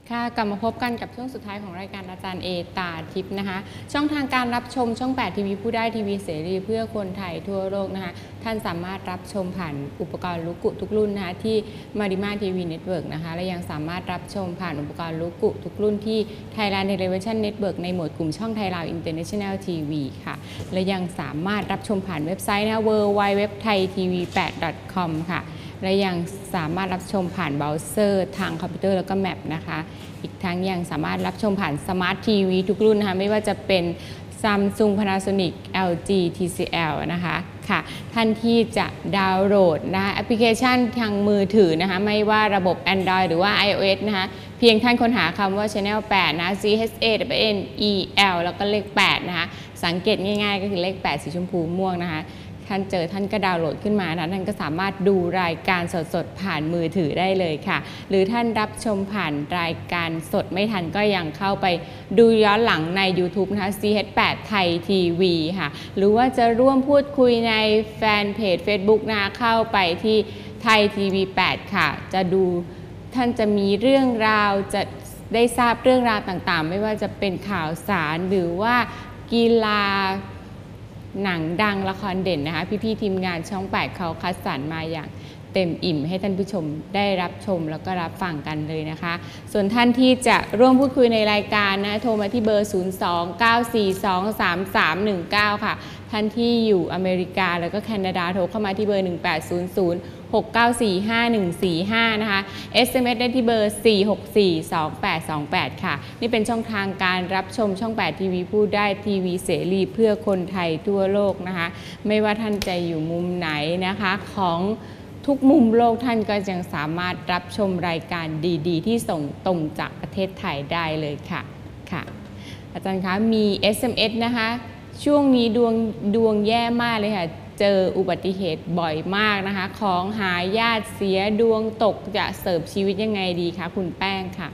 ค่ะกลับมาพบกันกับช่วงสุดท้ายของรายการอาจารย์เอตาทิพย์นะคะช่องทางการรับชมช่อง8ทีวีผู้ได้ทีวีเสรีเพื่อคนไทยทั่วโลกนะคะท่านสามารถรับชมผ่านอุปกรณ์ลูกกุทุกรุ่นนะคะที่มาริมาทีวีเน็ตเวิร์กนะคะและยังสามารถรับชมผ่านอุปกรณ์ลูกกุทุกรุ่นที่ Thailand Television Network ในหมวดกลุ่มช่องไทยลาว International TV ค่ะและยังสามารถรับชมผ่านเว็บไซต์นะ www.thaitv8.com ค่ะและยังสามารถรับชมผ่านเบราว์เซอร์ทางคอมพิวเตอร์แล้วก็แมปนะคะอีกทั้งยังสามารถรับชมผ่านสมาร์ททีวีทุกรุ่นนะคะไม่ว่าจะเป็น Samsung Panasonic LG TCL นะคะค่ะท่านที่จะดาวน์โหลดนะคะแอปพลิเคชันทางมือถือนะคะไม่ว่าระบบ Android หรือว่า iOS นะคะเพียงท่านค้นหาคำว่า Channel 8 นะ CHANNEL แล้วก็เลข 8 นะคะสังเกตง่ายๆก็คือเลข 8 สีชมพูม่วงนะคะท่านเจอท่านก็ดาวน์โหลดขึ้นมานะท่านก็สามารถดูรายการสดๆผ่านมือถือได้เลยค่ะหรือท่านรับชมผ่านรายการสดไม่ทันก็ยังเข้าไปดูย้อนหลังใน YouTube นะคะ CH8 ไทยทีวีค่ะหรือว่าจะร่วมพูดคุยในแฟนเพจ Facebook นะคะเข้าไปที่ไทยทีวี8ค่ะจะดูท่านจะมีเรื่องราวจะได้ทราบเรื่องราวต่างๆไม่ว่าจะเป็นข่าวสารหรือว่ากีฬาหนังดังละครเด่นนะคะพี่ๆทีมงานช่อง8เขาคัดสรรมาอย่างเต็มอิ่มให้ท่านผู้ชมได้รับชมแล้วก็รับฟังกันเลยนะคะส่วนท่านที่จะร่วมพูดคุยในรายการนะโทรมาที่เบอร์ 029423319 ค่ะท่านที่อยู่อเมริกาแล้วก็แคนาดาโทรเข้ามาที่เบอร์ 180069454145 นะคะ SMS ได้ที่เบอร์ 4642828 ค่ะนี่เป็นช่องทางการรับชมช่อง8ทีวีผู้ได้ทีวีเสรีเพื่อคนไทยทั่วโลกนะคะไม่ว่าท่านจะอยู่มุมไหนนะคะของทุกมุมโลกท่านก็ยังสามารถรับชมรายการดีๆที่ส่งตรงจากประเทศไทยได้เลยค่ะค่ะอาจารย์คะมี SMS นะคะช่วงนี้ดวงแย่มากเลยค่ะเจออุบัติเหตุบ่อยมากนะคะของหายาดเสียดวงตกจะเสิร์ฟชีวิตยังไงดีคะคุณแป้งค่ะ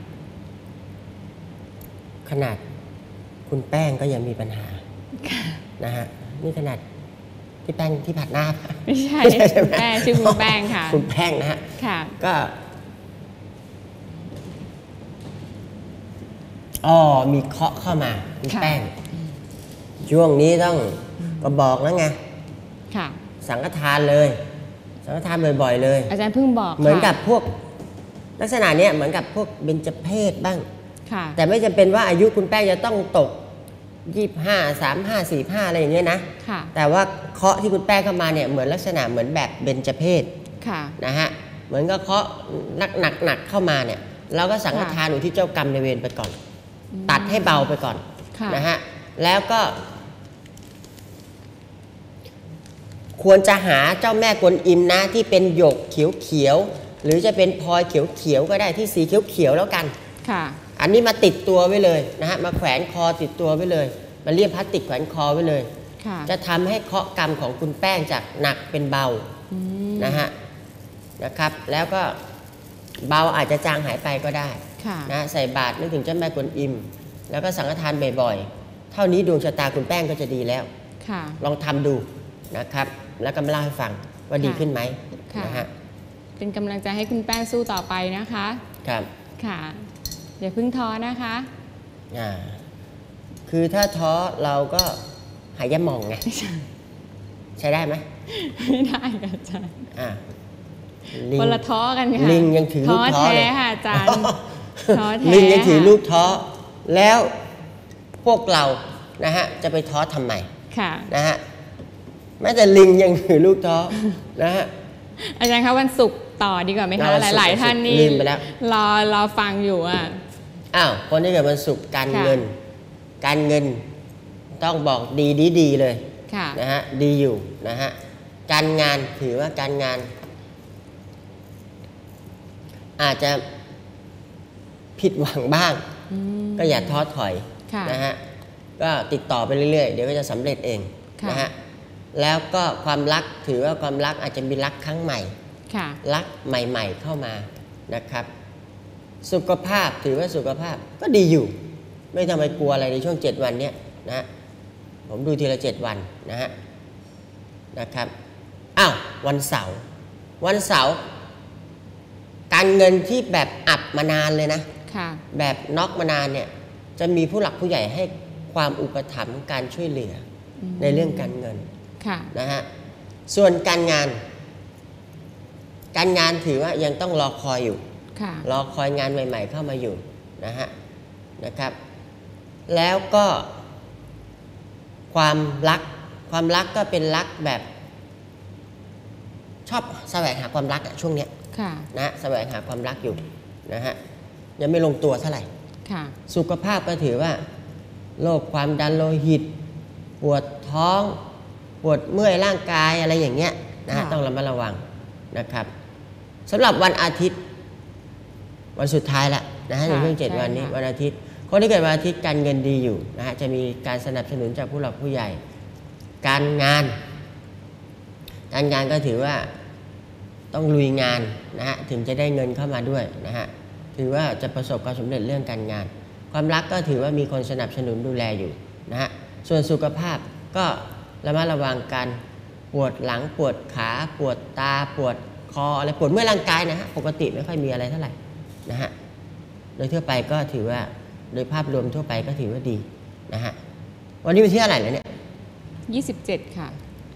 ขนาดคุณแป้งก็ยังมีปัญหานะฮะนี่ขนาดที่แป้งที่ผัดหน้าไม่ใช่คุณแป้งชื่อคุณแป้งค่ะคุณแป้งนะฮะก็มีเคาะเข้ามาคุณแป้งช่วงนี้ต้องก็บอกแล้วไงสังฆทานเลยสังฆทานบ่อยๆเลยอาจารย์เพิ่งบอกเหมือนกับพวกลักษณะเนี้ยเหมือนกับพวกเบญจเพศบ้างแต่ไม่จำเป็นว่าอายุคุณแป้งจะต้องตก25 35 45อะไรอย่างเงี้ยนะแต่ว่าเคาะที่คุณแป้งเข้ามาเนี่ยเหมือนลักษณะเหมือนแบบเบญจเพศนะฮะเหมือนกับเคาะหนักเข้ามาเนี่ยเราก็สังฆทานอุทิศเจ้ากรรมในเวรไปก่อนตัดให้เบาไปก่อนนะฮะแล้วก็ควรจะหาเจ้าแม่กวนอิมนะที่เป็นหยกเขียวๆหรือจะเป็นพลอยเขียวๆก็ได้ที่สีเขียวๆแล้วกันอันนี้มาติดตัวไว้เลยนะฮะมาแขวนคอติดตัวไว้เลยมาเรียบพลาสติกแขวนคอไว้เลยจะทำให้เคราะห์กรรมของคุณแป้งจากหนักเป็นเบานะครับแล้วก็เบาอาจจะจางหายไปก็ได้นะใส่บาตรนึกถึงเจ้าแม่กวนอิมแล้วก็สังฆทานบ่อยๆเท่านี้ดวงชะตาคุณแป้งก็จะดีแล้วลองทำดูนะครับแล้วก็มาเล่าให้ฟังว่าดีขึ้นไหมนะฮะเป็นกำลังใจให้คุณแป้งสู้ต่อไปนะคะครับค่ะอย่าเพิ่งท้อนะคะคือถ้าท้อเราก็หายาหม่องไงใช้ได้ไหมไม่ได้อาจารย์คนละท้อกันค่ะลิงยังถือลูกท้อเลยค่ะอาจารย์ท้อแท้ลิงยังถือลูกท้อแล้วพวกเรานะฮะจะไปท้อทำไมนะฮะแม้แต่ลิงยังถือลูกท้อนะฮะอาจารย์คะวันศุกร์ต่อดีกว่าไหมคะหลายๆท่านนี่รอฟังอยู่คนที่เกิดวันศุกร์การเงินต้องบอกดีเลยนะฮะดีอยู่นะฮะการงานถือว่าการงานอาจจะผิดหวังบ้างก็อย่าท้อถอยนะฮะก็ติดต่อไปเรื่อยๆเดี๋ยวก็จะสำเร็จเองนะฮะแล้วก็ความรักถือว่าความรักอาจจะมีรักครั้งใหม่รักใหม่ๆเข้ามานะครับสุขภาพถือว่าสุขภาพก็ดีอยู่ไม่ต้องไปกลัวอะไรในช่วง7 วันเนี้ยนะผมดูทีละ7 วันนะครับวันเสาร์การเงินที่แบบอับมานานเลยนะค่ะแบบน็อกมานานเนี่ยจะมีผู้หลักผู้ใหญ่ให้ความอุปถัมภ์การช่วยเหลือในเรื่องการเงินค่ะนะฮะส่วนการงานถือว่ายังต้องรอคอยอยู่ค่ะรอคอยงานใหม่ ๆ เข้ามาอยู่นะฮะนะครับ แล้วก็ความรักก็เป็นรักแบบชอบแสวงหาความรักช่วงเนี้ยค่ะนะแสวงหาความรักอยู่นะฮะยังไม่ลงตัวเท่าไหร่ค่ะสุขภาพก็ถือว่าโรคความดันโลหิต ปวดท้อง ปวดเมื่อยร่างกายอะไรอย่างเงี้ยนะฮะต้องระมัดระวังนะครับสำหรับวันอาทิตย์วันสุดท้ายละนะฮะในช่วง7 วันนี้วันอาทิตย์คนที่เกิดวันอาทิตย์การเงินดีอยู่นะฮะจะมีการสนับสนุนจากผู้หลักผู้ใหญ่ การงานก็ถือว่าต้องลุยงานนะฮะถึงจะได้เงินเข้ามาด้วยนะฮะถือว่าจะประสบความสำเร็จเรื่องการงาน ความรักก็ถือว่ามีคนสนับสนุนดูแลอยู่นะฮะส่วนสุขภาพก็ระมัดระวังการปวดหลังปวดขาปวดตาปวดคออะไรปวดเมื่อยร่างกายนะฮะปกติไม่ค่อยมีอะไรเท่าไหร่นะฮะโดยทั่วไปก็ถือว่าโดยภาพรวมทั่วไปก็ถือว่าดีนะฮะวันนี้วันที่เท่าไหร่แล้วเนี่ย 27 ค่ะ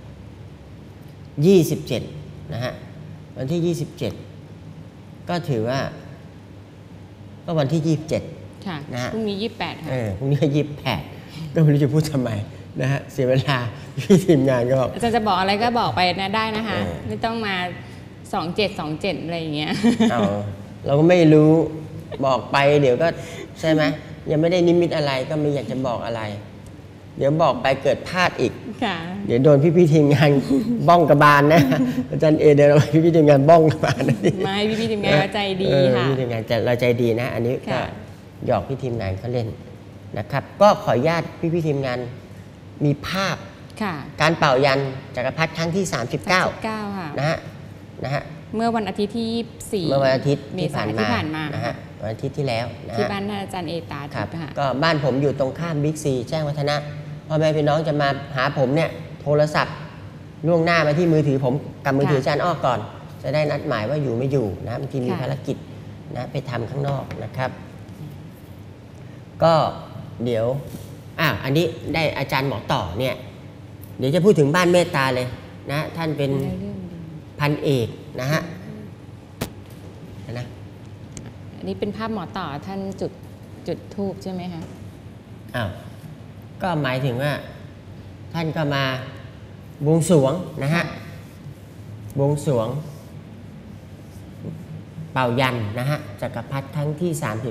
27นะฮะวันที่ 27ก็ถือว่าก็วันที่ 27 ค่ะนะฮะพรุ่งนี้ 28 ค่ะพรุ่งนี้ก็28ก็ไม่รู้จะพูดทำไมนะฮะเสียเวลาพี่ทีมงานก็บอกอาจารย์จะบอกอะไรก็บอกไปนะได้นะคะเออไม่ต้องมา 27 อะไรอย่างเงี้ยเอาเราก็ไม่รู้บอกไปเดี๋ยวก็ใช่ไหมยังไม่ได้นิมิตอะไรก็ไม่อยากจะบอกอะไร เดี๋ยวบอกไปเกิดพลาดอีกค่ะเดี๋ยวโดนพี่ทีมงาน บ้องกระบาลนะอาจารย์เอเดินมาพี่ทีมงานบ้องกระบาลนะไม่พี่ทีมงานเราใจดีค่ะพี่ทีมงานเราใจดีนะ อันนี้ก็ค่ะหยอกพี่ทีมงานเขาเล่นนะครับ ก็ขออนุญาตพี่ทีมงานมีภาพค่ะการเป่ายันจักรพรรดิครั้งที่ 39 ค่ะนะฮะเมื่อวันอาทิตย์ที่เมื่อวันอาทิตย์เมที่ษาผ่านที่มาผ่านมานะฮะวันอาทิตย์ที่แล้วนะที่ฮะบ้านท่านอาจารย์เอตาครับทิพย์ค่ะก็บ้านผมอยู่ตรงข้ามบิ๊กซีแจ้งวัฒนะพ่อแม่พี่น้องจะมาหาผมเนี่ยโทรศัพท์ล่วงหน้ามาที่มือถือผมกับมือถืออาจารย์อ้อก่อน จะได้นัดหมายว่าอยู่ไม่อยู่นะบางทีมีภารกิจนะไปทำข้างนอกนะครับ ก็เดี๋ยวอันนี้ได้อาจารย์หมอต่อเนี่ยเดี๋ยวจะพูดถึงบ้านเมตตาเลยนะท่านเป็นพันเอกนะฮะนะอันนี้เป็นภาพหมอต่อท่านจุดธูปใช่ไหมคะก็หมายถึงว่าท่านก็มาบวงสรวงนะฮะบวงสรวงเป่ายันนะฮะจักรพรรดิครั้งที่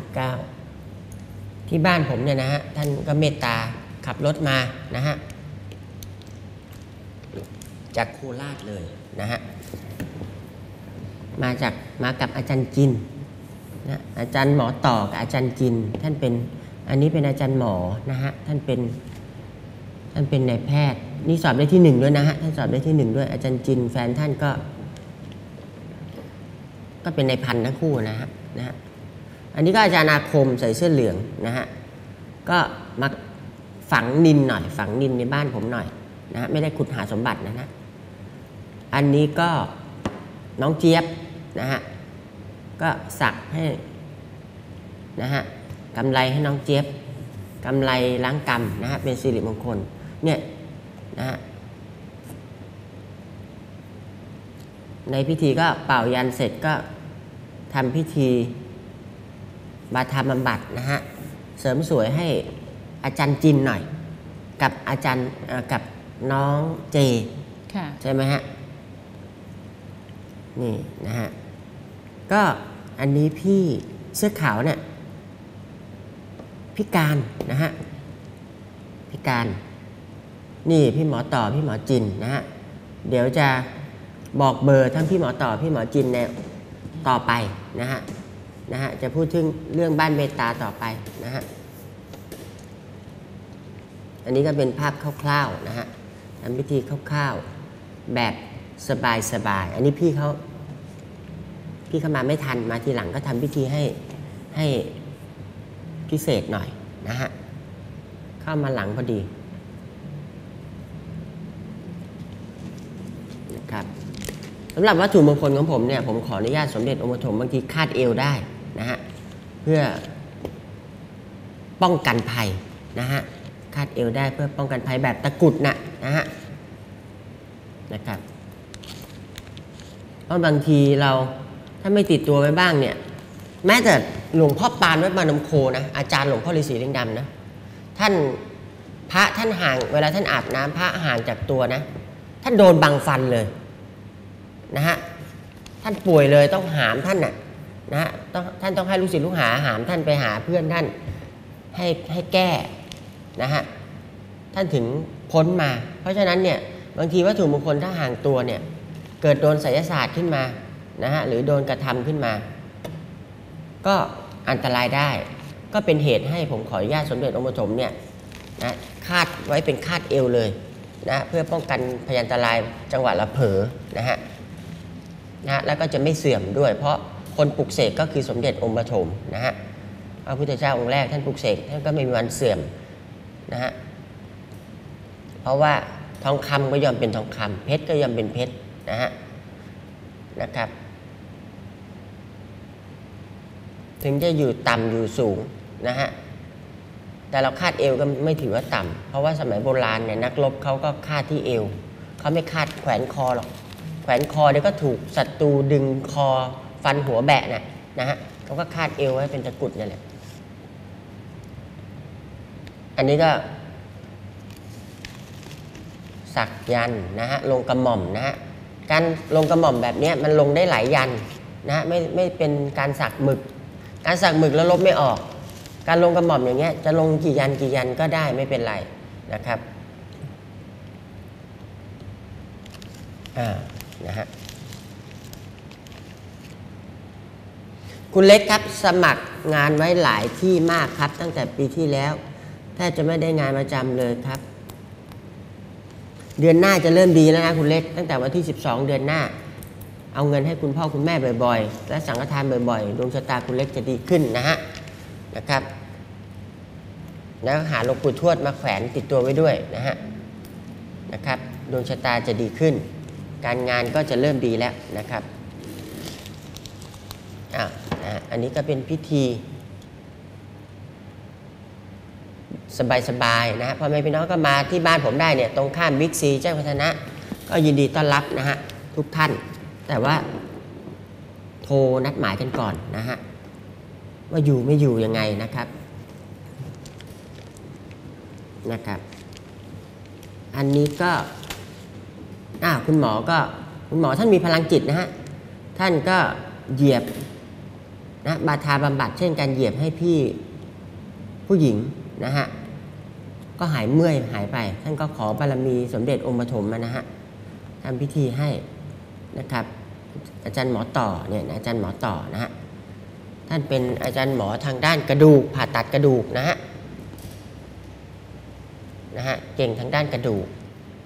39ที่บ้านผมเนี่ยนะฮะท่านก็เมตตาขับรถมานะฮะจากโคราชเลยนะฮะมากับอาจารย์จินนะอาจารย์หมอต่อกับอาจารย์จินท่านเป็นอันนี้เป็นอาจารย์หมอนะฮะท่านเป็นนายแพทย์นี่สอบได้ที่1ด้วยนะฮะท่านสอบได้ที่1ด้วยอาจารย์จินแฟนท่านก็เป็นนายพันทั้งคู่นะฮะอันนี้ก็อาจารย์อาคมใส่เสื้อเหลืองนะฮะก็มาฝังนินหน่อยฝังนินในบ้านผมหน่อยนะฮะไม่ได้ขุดหาสมบัตินะอันนี้ก็น้องเจี๊ยบนะฮะก็สักให้นะฮะกำไรให้น้องเจี๊ยบกำไรล้างกรรมนะฮะเป็นสิริมงคลเนี่ยนะฮะในพิธีก็เป่ายันเสร็จก็ทำพิธีบาทาบำบัดนะฮะเสริมสวยให้อาจารย์จินหน่อยกับอาจารย์กับน้องเจใช่ไหมฮะนี่นะฮะก็อันนี้พี่เสื้อขาวเนี่ยพิการนะฮะพิการนี่พี่หมอต่อพี่หมอจินนะฮะเดี๋ยวจะบอกเบอร์ทั้งพี่หมอต่อพี่หมอจินเนี่ยต่อไปนะฮะจะพูดถึงเรื่องบ้านเมตตาต่อไปนะฮะอันนี้ก็เป็นภาพคร่าวๆนะฮะทำพิธีคร่าวๆแบบสบายๆอันนี้พี่เขามาไม่ทันมาทีหลังก็ทำพิธีให้พิเศษหน่อยนะฮะเข้ามาหลังพอดีนะครับสำหรับวัตถุมงคลของผมเนี่ยผมขออนุญาตสมเด็จองค์ปฐมบางทีคาดเอวได้นะฮะเพื่อป้องกันภัยนะฮะคาดเอวได้เพื่อป้องกันภัยแบบตะกุดนะฮะนะครับเพราะบางทีเราถ้าไม่ติดตัวไว้บ้างเนี่ยแม้แต่หลวงพ่อปานวัดมานมโคนะอาจารย์หลวงพ่อฤาษีลิงดำนะท่านพระท่านห่างเวลาท่านอาบน้ำพระห่างจากตัวนะท่านโดนบังฟันเลยนะฮะท่านป่วยเลยต้องหามท่านนะฮะท่านต้องให้ลูกศิษย์ลูกหาหามท่านไปหาเพื่อนท่านให้แก้นะฮะท่านถึงพ้นมาเพราะฉะนั้นเนี่ยบางทีวัตถุมงคลถ้าห่างตัวเนี่ยเกิดโดนไสยศาสตร์ขึ้นมานะฮะหรือโดนกระทำขึ้นมาก็อันตรายได้ก็เป็นเหตุให้ผมขออนุญาตสมเด็จองค์ปฐมเนี่ยนะคาดไว้เป็นคาดเอวเลยนะเพื่อป้องกันพยันตรายจังหวะละเผลอนะฮะแล้วก็จะไม่เสื่อมด้วยเพราะคนปลุกเสกก็คือสมเด็จองค์ปฐมนะฮะพระพุทธเจ้าองค์แรกท่านปลุกเสกท่านก็ไม่มีวันเสื่อมนะฮะเพราะว่าทองคำก็ย่อมเป็นทองคำเพชรก็ย่อมเป็นเพชรนะครับถึงจะอยู่ต่ำอยู่สูงนะฮะแต่เราคาดเอวก็ไม่ถือว่าต่ำเพราะว่าสมัยโบราณเนี่ยนักรบเขาก็คาดที่เอวเขาไม่คาดแขวนคอหรอกแขวนคอเดี๋ยวก็ถูกศัตรูดึงคอฟันหัวแบะนะฮะเขาก็คาดเอวไว้เป็นตะกุดนั่นแหละอันนี้ก็สักยันนะฮะลงกระหม่อมนะฮะการลงกระหม่อมแบบนี้มันลงได้หลายยันนะไม่เป็นการสักหมึกการสักหมึกแล้วลบไม่ออกการลงกระหม่อมอย่างเงี้ยจะลงกี่ยันก็ได้ไม่เป็นไรนะครับนะฮะคุณเล็กครับสมัครงานไว้หลายที่มากครับตั้งแต่ปีที่แล้วแทบจะไม่ได้งานประจำเลยครับเดือนหน้าจะเริ่มดีแล้วนะคุณเล็กตั้งแต่วันที่12เดือนหน้าเอาเงินให้คุณพ่อคุณแม่บ่อยๆและสังฆทานบ่อยๆดวงชะตาคุณเล็กจะดีขึ้นนะครับแล้วหาหลวงปู่ทวดมาแขวนติดตัวไว้ด้วยนะครับดวงชะตาจะดีขึ้นการงานก็จะเริ่มดีแล้วนะครับอันนี้ก็เป็นพิธีสบายๆนะฮะพ่อแม่พี่น้องก็มาที่บ้านผมได้เนี่ยตรงข้ามบิ๊กซีแจ้งวัฒนะก็ยินดีต้อนรับนะฮะทุกท่านแต่ว่าโทรนัดหมายกันก่อนนะฮะว่าอยู่ไม่อยู่ยังไงนะครับอันนี้ก็คุณหมอท่านมีพลังจิตนะฮะท่านก็เหยียบนะบาทาบำบัดเช่นการเหยียบให้พี่ผู้หญิงนะฮะก็หายเมื่อยหายไปท่านก็ขอบารมีสมเด็จองค์ปฐมมานะฮะทำพิธีให้นะครับอาจารย์หมอต่อเนี่ยอาจารย์หมอต่อนะฮะท่านเป็นอาจารย์หมอทางด้านกระดูกผ่าตัดกระดูกนะฮะเก่งทางด้านกระดูก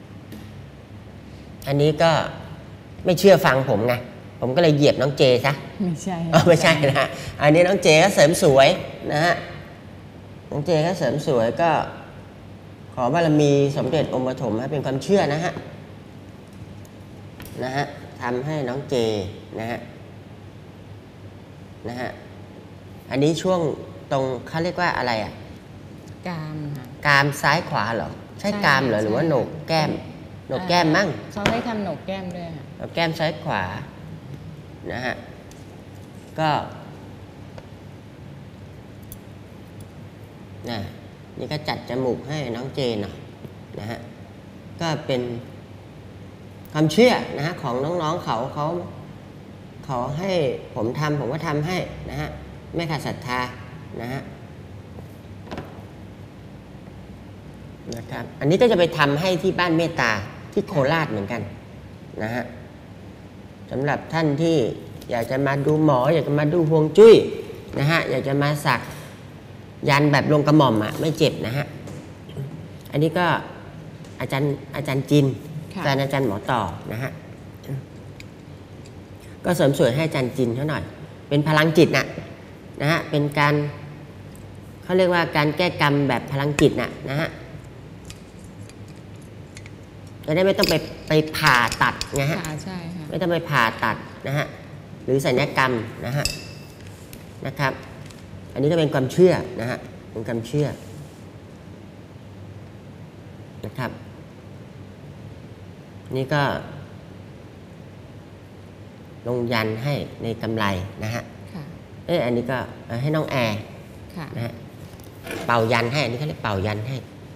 อันนี้ก็ไม่เชื่อฟังผมไงผมก็เลยเหยียบน้องเจซะไม่ใช่นะฮะอันนี้น้องเจก็เสริมสวยนะฮะน้องเจก็เสริมสวยก็ขอบารมีสมเด็จองค์ปฐมให้เป็นความเชื่อนะฮะทำให้น้องเจนะฮะอันนี้ช่วงตรงเขาเรียกว่าอะไรกรามซ้ายขวาเหรอใช่กรามเหรอหรือว่าโหนกแก้มมั้งเขาได้ทำโหนกแก้มด้วยค่ะโหนกแก้มซ้ายขวานะฮะก็นี่ก็จัดจมูกให้น้องเจนนะฮะก็เป็นความเชื่อนะฮะของน้องๆเขาให้ผมทำผมก็ทำให้นะฮะไม่ขาดศรัทธานะครับอันนี้ก็จะไปทำให้ที่บ้านเมตตาที่โคราชเหมือนกันนะฮะสำหรับท่านที่อยากจะมาดูหมออยากจะมาดูฮวงจุ้ยนะฮะอยากจะมาสักยันแบบลงกระหม่อมไม่เจ็บนะฮะอันนี้ก็อาจารย์จินแฟนอาจารย์หมอต่อนะฮะก็เสริมสวยให้อาจารย์จินเขาหน่อยเป็นพลังจิตนะฮะเป็นการเขาเรียกว่าการแก้กรรมแบบพลังจิตนะฮะจะได้ไม่ต้องไปผ่าตัดนะฮะใช่ค่ะไม่ต้องไปผ่าตัดนะฮะหรือศัลยกรรมนะครับอันนี้ก็เป็นความเชื่อนะฮะเป็นความเชื่อนะครับนี่ก็ลงยันให้ในกำไรนะฮะอันนี้ก็ให้น้องแอร์นะฮะเป่ายันให้อันนี้เขาเรียกเป่ายันให้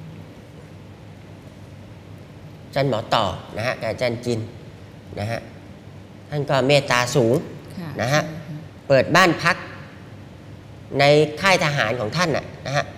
อาจารย์หมอต่อนะฮะกับอาจารย์จินนะฮะท่านก็เมตตาสูงนะฮะเปิดบ้านพักในค่ายทหารของท่านนะฮะ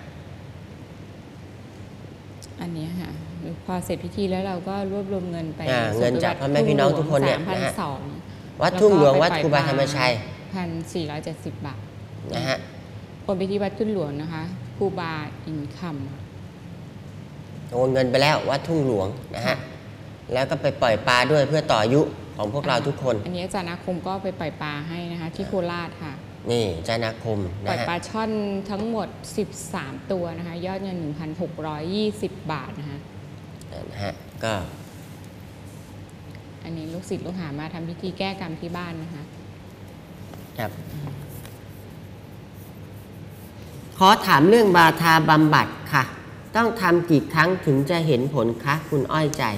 อันนี้ค่ะพอเสร็จพิธีแล้วเราก็รวบรวมเงินไปเงินจากพ่อแม่พี่น้องทุกคนเนี่ยนะฮะวัดทุ่งหลวงวัดครูบาธรรมชัย 1,470 บาทนะฮะโอนไปที่วัดทุ่งหลวงนะคะครูบาอินคัมโอนเงินไปแล้ววัดทุ่งหลวงนะฮะแล้วก็ไปปล่อยปลาด้วยเพื่อต่ออายุของพวกเราทุกคนอันนี้อาจารย์อาคมก็ไปปล่อยปลาให้นะคะที่โคราชค่ะนี่อาจารย์อาคมปล่อยปลาช่อนทั้งหมด13ตัวนะคะยอดเงิน 1,620 บาทนะคะก็อันนี้ลูกศิษย์ลูกหามาทำพิธีแก้กรรมที่บ้านนะคะครับขอถามเรื่องบาทาบำบัดค่ะต้องทำกี่ครั้งถึงจะเห็นผลคะคุณอ้อยใจ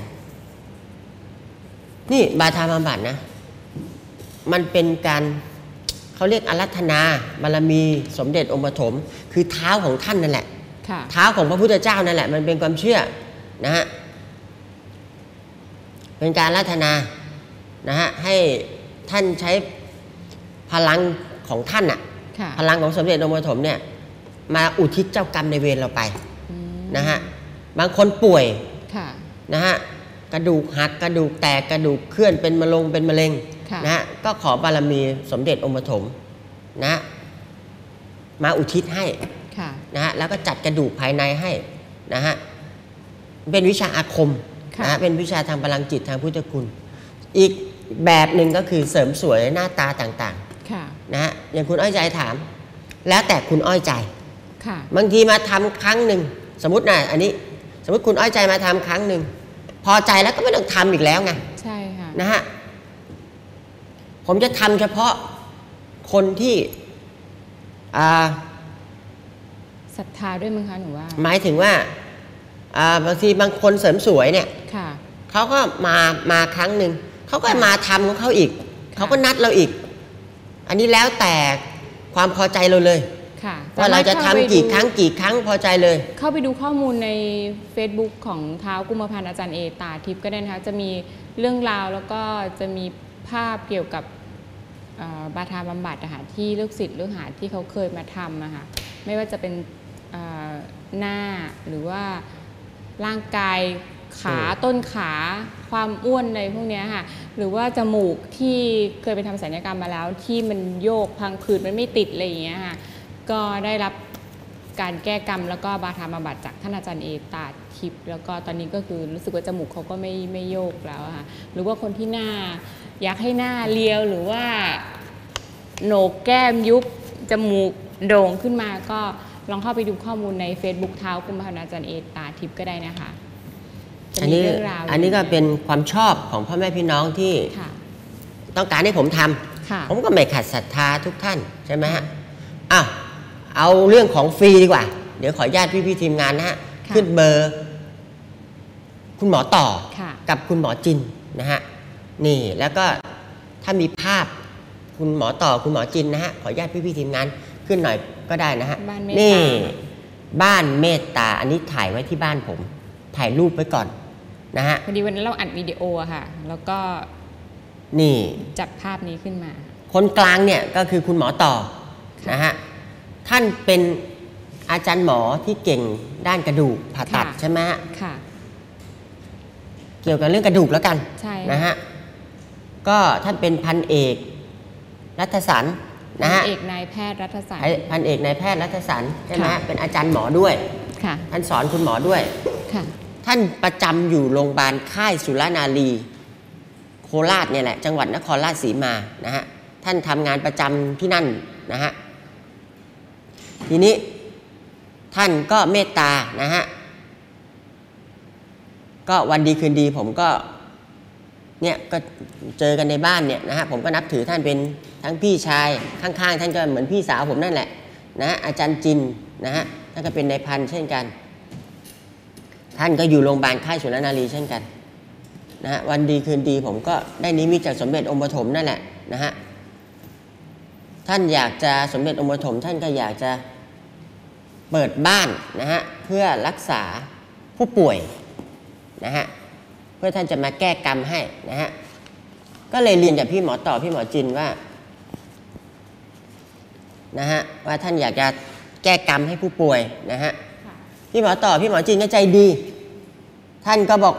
นี่บาทาบำบัดนะมันเป็นการเขาเรียกอารัธนาบารมีสมเด็จองค์ปฐมคือเท้าของท่านนั่นแหละเท้าของพระพุทธเจ้านั่นแหละมันเป็นความเชื่อนะฮะเป็นการอารัธนานะฮะให้ท่านใช้พลังของท่านพลังของสมเด็จองค์ปฐมเนี่ยมาอุทิศเจ้ากรรมในเวรเราไปนะฮะบางคนป่วยนะฮะกระดูกหักกระดูกแตกกระดูกเคลื่อนเป็นมะเร็งนะฮะก็ขอบารมีสมเด็จองค์ปฐมนะมาอุทิศให้นะฮะแล้วก็จัดกระดูกภายในให้นะฮะเป็นวิชาอาคมนะเป็นวิชาทางพลังจิตทางพุทธคุณอีกแบบหนึ่งก็คือเสริมสวยหน้าตาต่างๆนะฮะอย่างคุณอ้อยใจถามแล้วแต่คุณอ้อยใจบางทีมาทำครั้งหนึ่งสมมตินะอันนี้สมมติคุณอ้อยใจมาทำครั้งหนึ่งพอใจแล้วก็ไม่ต้องทำอีกแล้วไงใช่ค่ะนะฮะผมจะทำเฉพาะคนที่ศรัทธาด้วยมั้งคะหนูว่าหมายถึงว่าบางทีบางคนเสริมสวยเนี่ยเขาก็มาครั้งหนึ่งเขาก็มาทำของเขาอีกเขาก็นัดเราอีกอันนี้แล้วแต่ความพอใจเราเลยว่าเราจะทำกี่ครั้งพอใจเลยเข้าไปดูข้อมูลใน Facebook ของเท้ากุมภพันธ์อาจารย์เอตาทิพย์ก็ได้นะคะจะมีเรื่องราวแล้วก็จะมีภาพเกี่ยวกับบาทาบำบัดที่ลูกศิษย์ลูกหาที่เขาเคยมาทำนะคะไม่ว่าจะเป็นหน้าหรือว่าร่างกายขาต้นขาความอ้วนในพวกนี้ค่ะหรือว่าจมูกที่เคยไปทำศัลยกรรมมาแล้วที่มันโยกพังผืดมันไม่ติดอะไรอย่างเงี้ยค่ะก็ได้รับการแก้กรรมแล้วก็บาทาบำบัดจากท่านอาจารย์เอตาทิพย์แล้วก็ตอนนี้ก็คือรู้สึกว่าจมูกเขาก็ไม่โยกแล้วค่ะหรือว่าคนที่หน้าอยากให้หน้าเรียวหรือว่าโหนกแก้มยุบจมูกโด่งขึ้นมาก็ลองเข้าไปดูข้อมูลใน Facebook เท้ากุมภพันธ์อาจารย์เอตาทิพย์ก็ได้นะคะอันนี้ก็เป็นความชอบของพ่อแม่พี่น้องที่ต้องการให้ผมทำผมก็ไม่ขัดศรัทธาทุกท่านใช่ไหมฮะเอาเรื่องของฟรีดีกว่าเดี๋ยวขออนุญาตพี่ทีมงานนะฮะขึ้นเบอร์คุณหมอต่อกับคุณหมอจินนะฮะนี่แล้วก็ถ้ามีภาพคุณหมอต่อคุณหมอจินนะฮะขออนุญาตพี่ทีมงานขึ้นหน่อยก็ได้นะฮะนี่บ้านเมตตาอันนี้ถ่ายไว้ที่บ้านผมถ่ายรูปไว้ก่อนนะฮะพอดีวันนั้นเราอัดวิดีโอค่ะแล้วก็นี่จับภาพนี้ขึ้นมาคนกลางเนี่ยก็คือคุณหมอต่อนะฮะท่านเป็นอาจารย์หมอที่เก่งด้านกระดูกผ่าตัดใช่ไหมฮะเกี่ยวกับเรื่องกระดูกแล้วกันนะฮะก็ท่านเป็นพันเอกรัฐสันนะฮะพันเอกนายแพทย์รัฐสันพันเอกนายแพทย์รัฐสันใช่ไหมฮะเป็นอาจารย์หมอด้วยท่านสอนคุณหมอด้วยท่านประจำอยู่โรงพยาบาลค่ายสุรนารีโคราชเนี่ยแหละจังหวัดนครราชสีมานะฮะท่านทำงานประจำที่นั่นนะฮะทีนี้ท่านก็เมตตานะฮะก็วันดีคืนดีผมก็เนี่ยก็เจอกันในบ้านเนี่ยนะฮะผมก็นับถือท่านเป็นทั้งพี่ชายข้างๆท่านก็เหมือนพี่สาวผมนั่นแหละนะฮะอาจารย์จินนะฮะท่านก็เป็นนายพันเช่นกันท่านก็อยู่โรงพยาบาลค่ายสุรนารีเช่นกันนะฮะวันดีคืนดีผมก็ได้นิมิตจากสมเด็จองค์ปฐมนั่นแหละนะฮะท่านอยากจะสมเด็จองค์ปฐมท่านก็อยากจะเปิดบ้านนะฮะเพื่อรักษาผู้ป่วยนะฮะเพื่อท่านจะมาแก้กรรมให้นะฮะก็เลยเรียนจากพี่หมอต่อพี่หมอจินว่านะฮะว่าท่านอยากจะแก้กรรมให้ผู้ป่วยนะฮะพี่หมอต่อพี่หมอจินก็ใจดีท่านก็บอก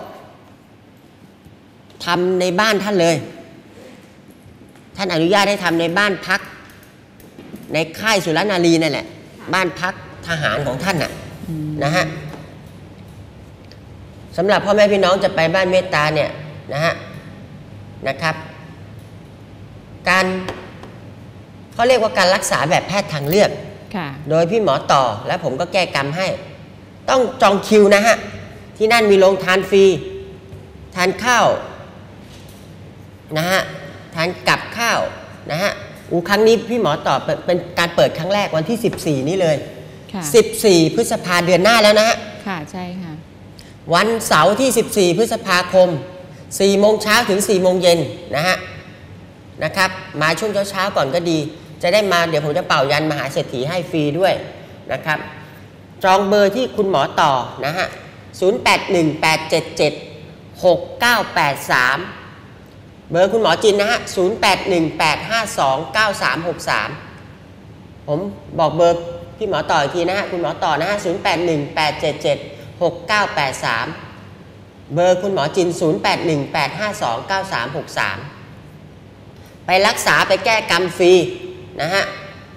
ทำในบ้านท่านเลยท่านอนุญาตให้ทำในบ้านพักในค่ายสุรนารีนั่นแหละบ้านพักทหารของท่านน่ะนะฮะสำหรับพ่อแม่พี่น้องจะไปบ้านเมตตาเนี่ยนะฮะนะครับการเขาเรียกว่าการรักษาแบบแพทย์ทางเลือกโดยพี่หมอต่อและผมก็แก้กรรมให้ต้องจองคิวนะฮะที่นั่นมีโรงทานฟรีทานข้าวนะฮะทานกับข้าวนะฮะครั้งนี้พี่หมอต่อเป็นการเปิดครั้งแรกวันที่14นี้เลย14พฤษภาเดือนหน้าแล้วนะฮะค่ะใช่ค่ะวันเสาร์ที่14พฤษภาคม4 โมงเช้าถึง4 โมงเย็นนะฮะนะครับมาช่วงเช้าก่อนก็ดีจะได้มาเดี๋ยวผมจะเป่ายันมหาเศรษฐีให้ฟรีด้วยนะครับจองเบอร์ที่คุณหมอต่อนะฮะ0818776983เบอร์คุณหมอจินนะฮะ0818529363ผมบอกเบอร์พี่หมอต่ออีกทีนะฮะคุณหมอต่อนะฮะ0818776983เบอร์คุณหมอจิน0818529363ไปรักษาไปแก้กรรมฟรีนะฮะ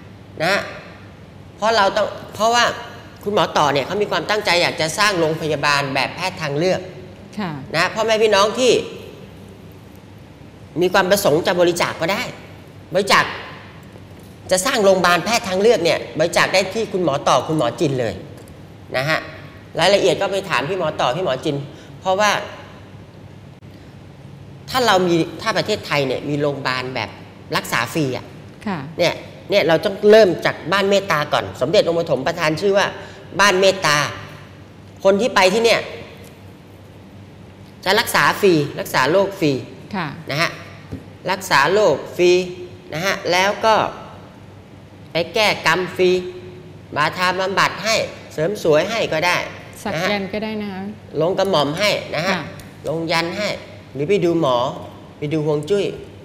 เพราะว่าคุณหมอต่อเนี่ยเขามีความตั้งใจอยากจะสร้างโรงพยาบาลแบบแพทย์ทางเลือกนะพ่อแม่พี่น้องที่มีความประสงค์จะบริจาคก็ได้บริจาคจะสร้างโรงพยาบาลแพทย์ทางเลือกเนี่ยบริจาคได้ที่คุณหมอต่อคุณหมอจินเลยนะฮะรายละเอียดก็ไปถามพี่หมอต่อพี่หมอจินเพราะว่าถ้าประเทศไทยเนี่ยมีโรงพยาบาลแบบรักษาฟรีอ่ะเนี่ยเราต้องเริ่มจากบ้านเมตตาก่อนสมเด็จองค์ปฐมประทานชื่อว่าบ้านเมตตาคนที่ไปที่เนี่ยจะรักษาฟรีรักษาโรคฟรีนะฮะรักษาโรคฟรีนะฮะแล้วก็ไปแก้กรรมฟรีบาทาบำบัดให้เสริมสวยให้ก็ได้สักยันก็ได้นะคะลงกระหม่อมให้นะฮะลงยันให้หรือไปดูหมอไปดูฮวงจุ้ย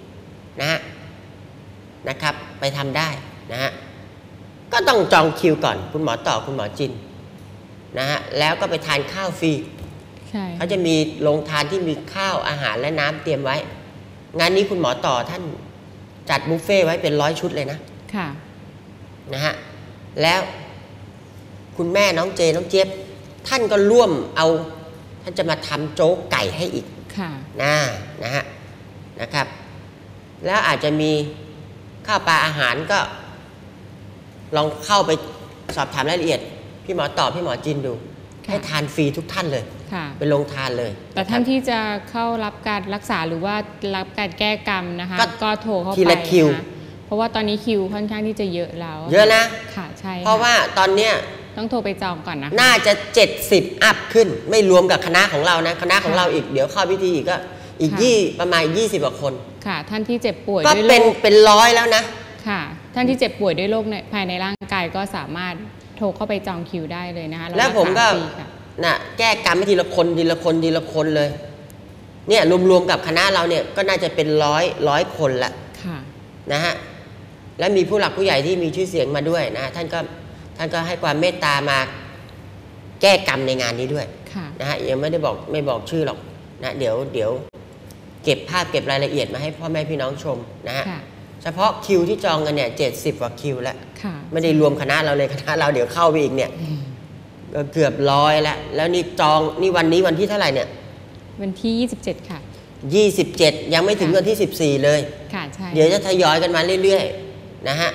นะครับไปทำได้นะฮะก็ต้องจองคิวก่อนคุณหมอต่อคุณหมอจินนะฮะแล้วก็ไปทานข้าวฟรีเขาจะมีโรงทานที่มีข้าวอาหารและน้ำเตรียมไว้งานนี้คุณหมอต่อท่านจัดบุฟเฟ่ไว้เป็น100 ชุดเลยนะฮะแล้วคุณแม่น้องเจน้องเจี๊ยบท่านก็ร่วมเอาท่านจะมาทำโจ๊กไก่ให้อีกนะฮะนะครับแล้วอาจจะมีข้าวปลาอาหารก็ลองเข้าไปสอบถามรายละเอียดพี่หมอต่อพี่หมอจินดูให้ทานฟรีทุกท่านเลยเป็นโรงทานเลยแต่ท่านที่จะเข้ารับการรักษาหรือว่ารับการแก้กรรมนะคะก็โทรเข้าไปนะเพราะว่าตอนนี้คิวค่อนข้างที่จะเยอะแล้วเยอะนะค่ะใช่เพราะว่าตอนเนี้ยต้องโทรไปจองก่อนนะน่าจะ70อัพขึ้นไม่รวมกับคณะของเรานะคณะของเราอีกเดี๋ยวเข้าพิธีอีกก็อีกประมาณ20 กว่าคนค่ะท่านที่เจ็บป่วยก็เป็น100แล้วนะค่ะท่านที่เจ็บป่วยด้วยโรคภายในร่างกายก็สามารถโทรเข้าไปจองคิวได้เลยนะคะแล้วผมก็แก้กรรมทีละคนเลยเนี่ยรวมๆกับคณะเราเนี่ยก็น่าจะเป็นร้อยคนละนะฮะและมีผู้หลักผู้ใหญ่ที่มีชื่อเสียงมาด้วยนะท่านก็ให้ความเมตตามาแก้กรรมในงานนี้ด้วยนะฮะยังไม่บอกชื่อหรอกนะเดี๋ยวเก็บภาพเก็บรายละเอียดมาให้พ่อแม่พี่น้องชมนะฮะเฉพาะคิวที่จองกันเนี่ย70 กว่าคิวแล้วไม่ได้รวมคณะเราเลยคณะเราเดี๋ยวเข้าไปอีกเนี่ยก็เกือบ100แล้วนี่จองนี่วันนี้วันที่เท่าไหร่เนี่ยวันที่27ค่ะ 27ยังไม่ถึงวันที่14เลยค่ะใช่เดี๋ยวจะทยอยกันมาเรื่อยๆนะฮะ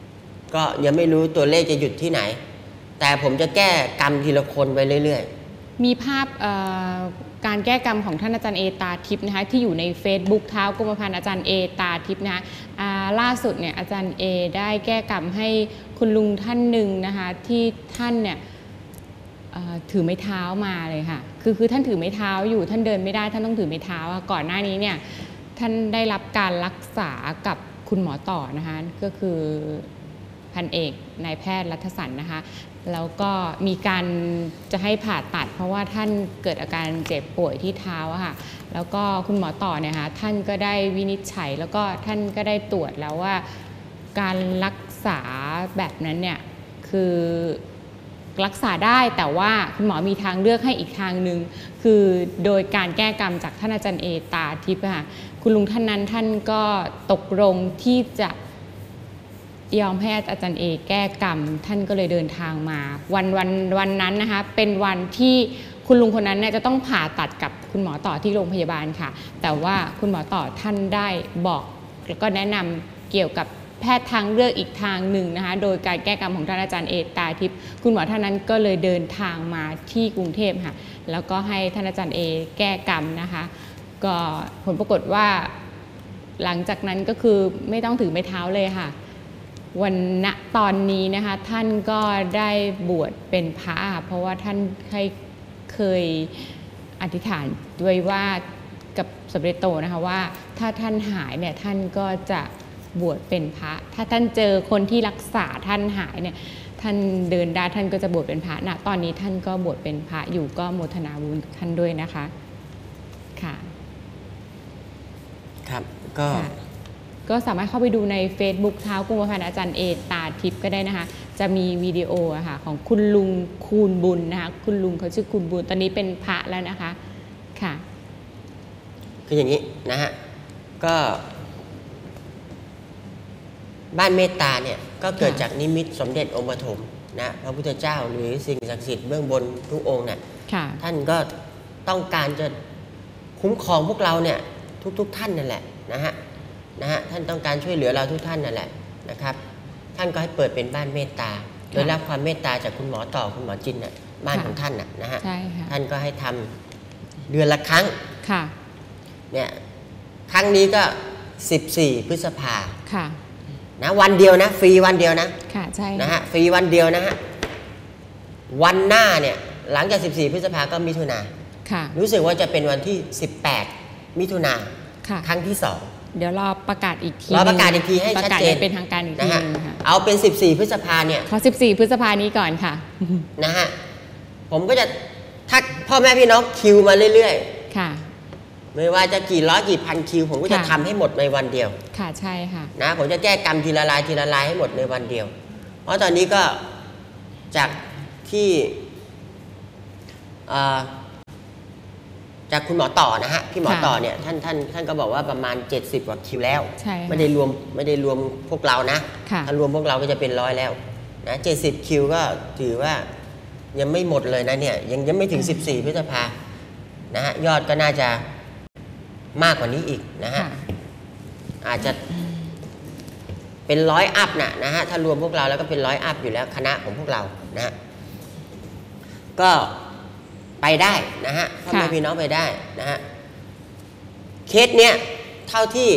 ก็ยังไม่รู้ตัวเลขจะหยุดที่ไหนแต่ผมจะแก้กรรมทีละคนไปเรื่อยๆมีภาพการแก้กรรมของท่านอาจารย์เอตาทิพย์นะคะที่อยู่ใน Facebook เท้ากรมพันธ์อาจารย์เอตาทิพย์นะคะล่าสุดเนี่ยอาจารย์เอได้แก้กรรมให้คุณลุงท่านหนึ่งนะคะที่ท่านเนี่ยถือไม้เท้ามาเลยค่ะคือท่านถือไม้เท้าอยู่ท่านเดินไม่ได้ท่านต้องถือไม้เท้าก่อนหน้านี้เนี่ยท่านได้รับการรักษากับคุณหมอต่อนะคะก็คือพันเอกนายแพทย์รัฐสันนะคะแล้วก็มีการจะให้ผ่าตัดเพราะว่าท่านเกิดอาการเจ็บป่วยที่เท้าอะค่ะแล้วก็คุณหมอต่อเนี่ยค่ะท่านก็ได้วินิจฉัยแล้วก็ท่านก็ได้ตรวจแล้วว่าการรักษาแบบนั้นเนี่ยคือรักษาได้แต่ว่าคุณหมอมีทางเลือกให้อีกทางหนึ่งคือโดยการแก้กรรมจากท่านอาจารย์เอตาทิพย์ค่ะคุณลุงท่านนั้นท่านก็ตกลงที่จะยอมให้อาจารย์เอแก้กรรมท่านก็เลยเดินทางมาวันนั้นนะคะเป็นวันที่คุณลุงคนนั้นเนี่ยจะต้องผ่าตัดกับคุณหมอต่อที่โรงพยาบาลค่ะแต่ว่าคุณหมอต่อท่านได้บอกแล้วก็แนะนำเกี่ยวกับแพทย์ทางเลือกอีกทางหนึ่งนะคะโดยการแก้กรรมของท่านอาจารย์เอตาทิพย์คุณหมอท่านนั้นก็เลยเดินทางมาที่กรุงเทพค่ะแล้วก็ให้ท่านอาจารย์เอแก้กรรมนะคะก็ผลปรากฏว่าหลังจากนั้นก็คือไม่ต้องถือไม้เท้าเลยค่ะวันณตอนนี้นะคะท่านก็ได้บวชเป็นพระเพราะว่าท่านเคยอธิษฐานด้วยว่ากับสมเด็จโตนะคะว่าถ้าท่านหายเนี่ยท่านก็จะบวชเป็นพระถ้าท่านเจอคนที่รักษาท่านหายเนี่ยท่านเดินได้ท่านก็จะบวชเป็นพระณตอนนี้ท่านก็บวชเป็นพระอยู่ก็โมทนาบุญท่านด้วยนะคะค่ะครับก็สามารถเข้าไปดูใน Facebook เท้ากรมพันธ์อาจารย์เอตาทิพย์ก็ได้นะคะจะมีวิดีโอค่ะของคุณลุงคูณบุญนะคะคุณลุงเขาชื่อคูณบุญตอนนี้เป็นพระแล้วนะคะค่ะคืออย่างนี้นะฮะก็บ้านเมตตาเนี่ยก็เกิดจากนิมิตสมเด็จองค์ปฐมนะพระพุทธเจ้าหรือสิ่งศักดิ์สิทธิ์เบื้องบนทุกองค์เนี่ยท่านก็ต้องการจะคุ้มครองพวกเราเนี่ยทุกท่านนั่นแหละนะฮะท่านต้องการช่วยเหลือเราทุกท่านนั่นแหละนะครับท่านก็ให้เปิดเป็นบ้านเมตตาโดยรับความเมตตาจากคุณหมอต่อคุณหมอจินน่ะบ้านของท่านนะฮะท่านก็ให้ทำเดือนละครั้งเนี่ยครั้งนี้ก็14 พฤษภานะวันเดียวนะฟรีวันเดียวนะนะฮะฟรีวันเดียวนะฮะวันหน้าเนี่ยหลังจาก14 พฤษภาก็มิถุนารู้สึกว่าจะเป็นวันที่18 มิถุนาครั้งที่2 เดี๋ยวรอประกาศอีกทีประกาศอีกทีให้ชัดเจนเป็นทางการอีกทีนึงค่ะเอาเป็น14 พฤษภาเนี่ยขอ14 พฤษภานี้ก่อนค่ะนะฮะผมก็จะทักพ่อแม่พี่น้องคิวมาเรื่อยๆค่ะไม่ว่าจะกี่ร้อยกี่พันคิวผมก็จะทำให้หมดในวันเดียวค่ะใช่ค่ะนะผมจะแก้กรรมทีละลายให้หมดในวันเดียวเพราะตอนนี้ก็จากที่จากคุณหมอต่อนะฮะพี่หมอต่อเนี่ยท่านก็บอกว่าประมาณ70 กว่าคิวแล้วไม่ได้รวมพวกเรานะถ้ารวมพวกเราก็จะเป็น100แล้วนะ70 คิวก็ถือว่ายังไม่หมดเลยนะเนี่ยยังไม่ถึง14 พฤษภานะฮะยอดก็น่าจะมากกว่านี้อีกนะฮะอาจจะเป็น100 อัพนะฮะถ้ารวมพวกเราแล้วก็เป็น100 อัพอยู่แล้วคณะของพวกเรานะฮะก็ไปได้นะฮะพ่อแม่พี่น้องไปได้นะฮะเคสเนี้ยเท่าที่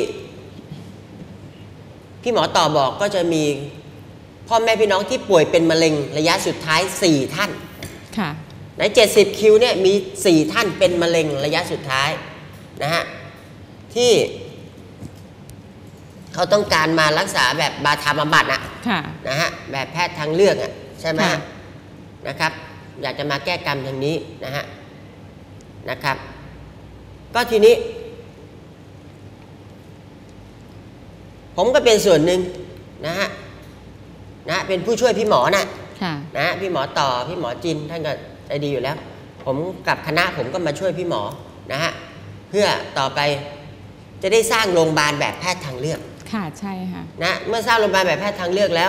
พี่หมอต่อบอกก็จะมีพ่อแม่พี่น้องที่ป่วยเป็นมะเร็งระยะสุดท้าย4 ท่านใน70 คิวเนี่ยมี4 ท่านเป็นมะเร็งระยะสุดท้ายนะฮะที่เขาต้องการมารักษาแบบบาธาบำบัดนะฮะแบบแพทย์ทางเลือกใช่ไหมนะครับอยากจะมาแก้กรรมทางนี้นะครับก็ทีนี้ผมก็เป็นส่วนหนึ่งนะฮะเป็นผู้ช่วยพี่หมอนะพี่หมอต่อพี่หมอจินท่านก็ใจดีอยู่แล้วผมกับคณะผมก็มาช่วยพี่หมอนะฮะเพื่อต่อไปจะได้สร้างโรงพยาบาลแบบแพทย์ทางเลือกค่ะใช่ค่ะนะเมื่อสร้างโรงพยาบาลแบบแพทย์ทางเลือกแล้ว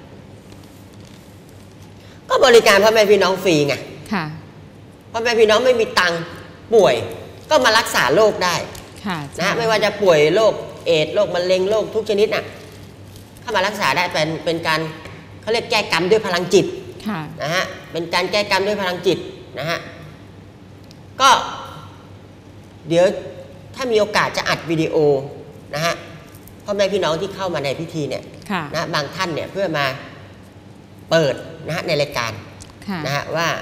ก็บริการพ่อแม่พี่น้องฟรีไงพ่อแม่พี่น้องไม่มีตังค์ป่วยก็มารักษาโรคได้นะไม่ว่าจะป่วยโรคเอดส์โรคมะเร็งโรคทุกชนิดเข้ามารักษาได้เป็นการเขาเรียกแก้กรรมด้วยพลังจิตนะฮะเป็นการแก้กรรมด้วยพลังจิตนะฮะก็เดี๋ยวถ้ามีโอกาสจะอัดวิดีโอนะฮะพ่อแม่พี่น้องที่เข้ามาในพิธีเนี่ยนะบางท่านเนี่ยเพื่อมาเปิดนะฮะในรายการนะฮะว่า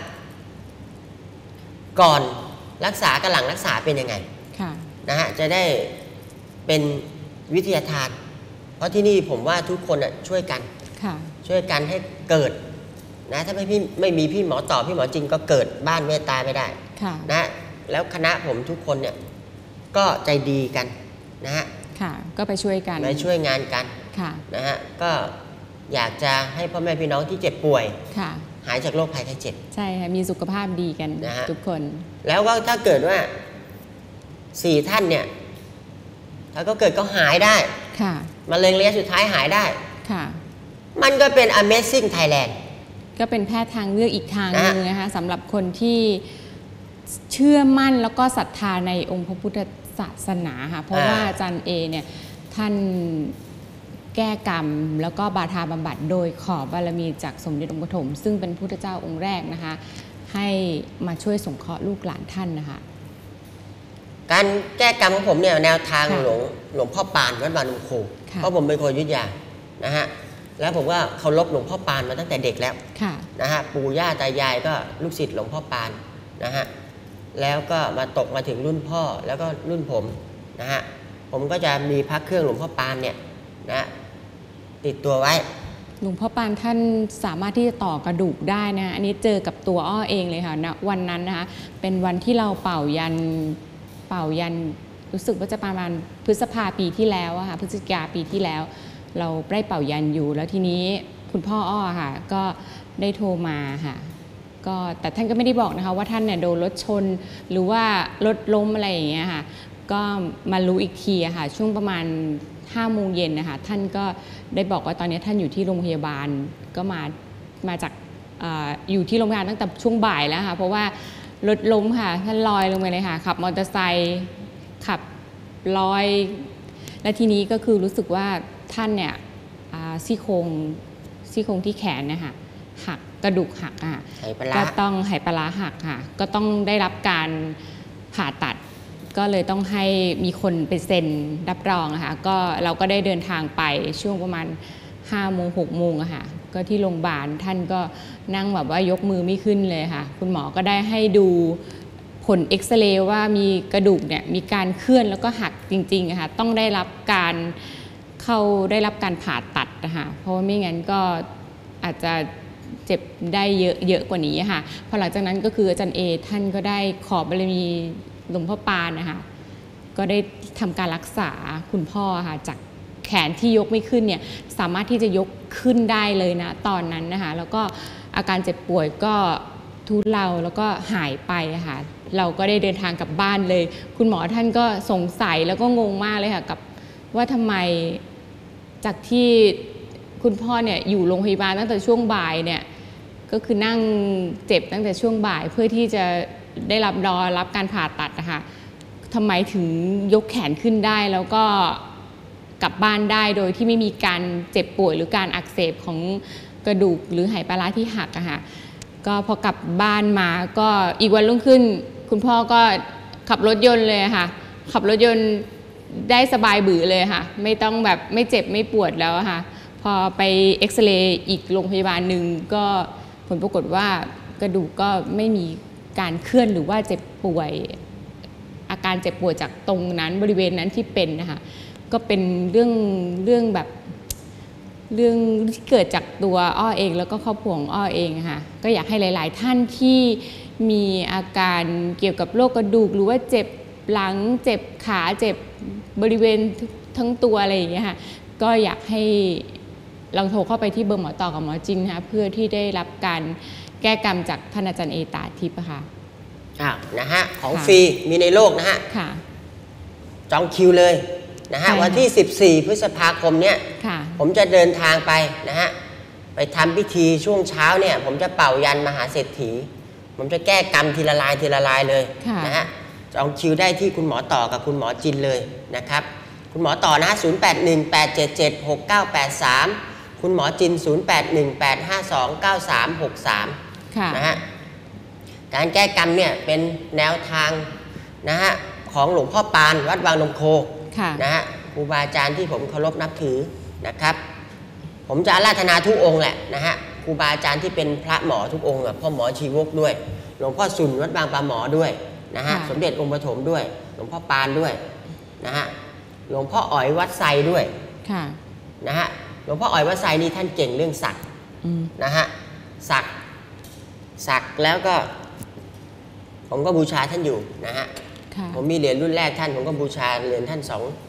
ก่อนรักษากับหลังรักษาเป็นยังไงนะฮะจะได้เป็นวิทยาทานเพราะที่นี่ผมว่าทุกคนช่วยกันให้เกิดนะถ้าไม่มีพี่หมอต่อพี่หมอจริงก็เกิดบ้านเมตตาไม่ได้นะแล้วคณะผมทุกคนเนี่ยก็ใจดีกันนะฮะก็ไปช่วยกันไปช่วยงานกันนะฮะก็อยากจะให้พ่อแม่พี่น้องที่เจ็บป่วยหายจากโรคภัยไข้เจ็บใช่ค่ะมีสุขภาพดีกันทุกคนแล้วก็ถ้าเกิดว่า4ท่านเนี่ยถ้าก็เกิดก็หายได้มะเร็งระยะสุดท้ายหายได้มันก็เป็น Amazing Thailand ก็เป็นแพทย์ทางเลือกอีกทางนึงนะคะสำหรับคนที่เชื่อมั่นแล้วก็ศรัทธาในองค์พระพุทธศาสนาค่ะเพราะว่าอาจารย์เอเนี่ยท่านแก้กรรมแล้วก็บาทาบำบัดโดยขอบารมีจากสมเด็จองค์ปฐมซึ่งเป็นพุทธเจ้าองค์แรกนะคะให้มาช่วยสงเคราะห์ลูกหลานท่านนะคะการแก้กรรมของผมเนี่ยแนวทางหลวงพ่อปานวัดบางนมโคเพราะผมเป็นคนอยุธยานะฮะแล้วผมก็เคารพหลวงพ่อปานมาตั้งแต่เด็กแล้วนะฮะปู่ย่าตายายก็ลูกศิษย์หลวงพ่อปานนะฮะแล้วก็มาตกมาถึงรุ่นพ่อแล้วก็รุ่นผมนะฮะผมก็จะมีพระเครื่องหลวงพ่อปานเนี่ยนะติดตัวไว้หลวงพ่อปานท่านสามารถที่จะต่อกระดูกได้นะอันนี้เจอกับตัวอ้อเองเลยค่ะนะวันนั้นนะคะเป็นวันที่เราเป่ายันรู้สึกว่าจะประมาณพฤษภาปีที่แล้วอะค่ะพฤศจิกาปีที่แล้วเราได้เป่ายันอยู่แล้วทีนี้คุณพ่ออ้อค่ะก็ได้โทรมาค่ะก็แต่ท่านก็ไม่ได้บอกนะคะว่าท่านเนี่ยโดนรถชนหรือว่ารถล้มอะไรอย่างเงี้ยค่ะก็มารู้อีกทีค่ะช่วงประมาณ5 โมงเย็นนะคะท่านก็ได้บอกว่าตอนนี้ท่านอยู่ที่โรงพยาบาลก็มาจากอยู่ที่โรงพยาบาลตั้งแต่ช่วงบ่ายแล้วค่ะเพราะว่ารถล้มค่ะท่านลอยลงไปเลยค่ะขับมอเตอร์ไซค์ขับลอยและทีนี้ก็คือรู้สึกว่าท่านเนี่ยซี่โครงที่แขนนะคะหักกระดูกหักค่ะก็ต้องไหปลาร้าหักค่ะก็ต้องได้รับการผ่าตัดก็เลยต้องให้มีคนไปเซ็นรับรองค่ะก็เราก็ได้เดินทางไปช่วงประมาณ5 โมง 6 โมงอะค่ะก็ที่โรงพยาบาลท่านก็นั่งแบบว่ายกมือไม่ขึ้นเลยค่ะคุณหมอก็ได้ให้ดูผลเอ็กซเรย์ว่ามีกระดูกเนี่ยมีการเคลื่อนแล้วก็หักจริงๆค่ะต้องได้รับการผ่าตัดนะคะเพราะว่าไม่งั้นก็อาจจะเจ็บได้เยอะกว่านี้ค่ะพอหลังจากนั้นก็คืออาจารย์เอท่านก็ได้ขอบารมีหลวงพ่อปานนะคะก็ได้ทำการรักษาคุณพ่อค่ะจากแขนที่ยกไม่ขึ้นเนี่ยสามารถที่จะยกขึ้นได้เลยนะตอนนั้นนะคะแล้วก็อาการเจ็บป่วยก็ทุเลาแล้วก็หายไปค่ะเราก็ได้เดินทางกลับบ้านเลยคุณหมอท่านก็สงสัยแล้วก็งงมากเลยค่ะกับว่าทำไมจากที่คุณพ่อเนี่ยอยู่โรงพยาบาลตั้งแต่ช่วงบ่ายเนี่ยก็คือนั่งเจ็บตั้งแต่ช่วงบ่ายเพื่อที่จะได้รับการผ่าตัดนะคะทำไมถึงยกแขนขึ้นได้แล้วก็กลับบ้านได้โดยที่ไม่มีการเจ็บป่วยหรือการอักเสบของกระดูกหรือไหปลาร้าที่หักอะค่ะก็พอกลับบ้านมาก็อีกวันรุ่งขึ้นคุณพ่อก็ขับรถยนต์เลยค่ะขับรถยนต์ได้สบายบือเลยค่ะไม่ต้องแบบไม่เจ็บไม่ปวดแล้วค่ะพอไปเอ็กซเรย์อีกโรงพยาบาลหนึ่งก็ผลปรากฏว่ากระดูกก็ไม่มีการเคลื่อนหรือว่าเจ็บป่วยอาการเจ็บป่วยจากตรงนั้นบริเวณนั้นที่เป็นนะคะก็เป็นเรื่องแบบเรื่องที่เกิดจากตัวอ้อเองแล้วก็ครอบครัวของอ้อเองค่ะก็อยากให้หลายๆท่านที่มีอาการเกี่ยวกับโรคกระดูกหรือว่าเจ็บหลังเจ็บขาเจ็บบริเวณทั้งตัวอะไรอย่างเงี้ยค่ะก็อยากให้ลองโทรเข้าไปที่เบอร์หมอต่อกับหมอจินนะคะเพื่อที่ได้รับการแก้กรรมจากท่านอาจารย์เอตาทิพย์ค่ะนะฮะของฟรีมีในโลกนะฮะจองคิวเลยนะฮะวันที่14 พฤษภาคมเนี่ยผมจะเดินทางไปนะฮะไปทำพิธีช่วงเช้าเนี่ยผมจะเป่ายันมหาเศรษฐีผมจะแก้กรรมทีละลายเลยนะฮะจองคิวได้ที่คุณหมอต่อกับคุณหมอจินเลยนะครับคุณหมอต่อนะ0818776983คุณหมอจิน0818529363นะฮะการแก้กรรมเนี่ยเป็นแนวทางนะฮะของหลวงพ่อปานวัดบางนมโคนะฮะครูบาอาจารย์ที่ผมเคารพนับถือนะครับผมจะอาราธนาทุกองค์แหละนะฮะครูบาอาจารย์ที่เป็นพระหมอทุกองค์พ่อหมอชีวกด้วยหลวงพ่อสุนวัดบางปลาหมอด้วยนะฮะสมเด็จองค์ปฐมด้วยหลวงพ่อปานด้วยนะฮะหลวงพ่ออ๋อยวัดไซด้วยนะฮะหลวงพ่ออ๋อยวัดไซนี่ท่านเก่งเรื่องสักนะฮะสักแล้วก็ผมก็บูชาท่านอยู่นะฮะผมมีเหรียญรุ่นแรกท่านผมก็บูชาเหรียญท่าน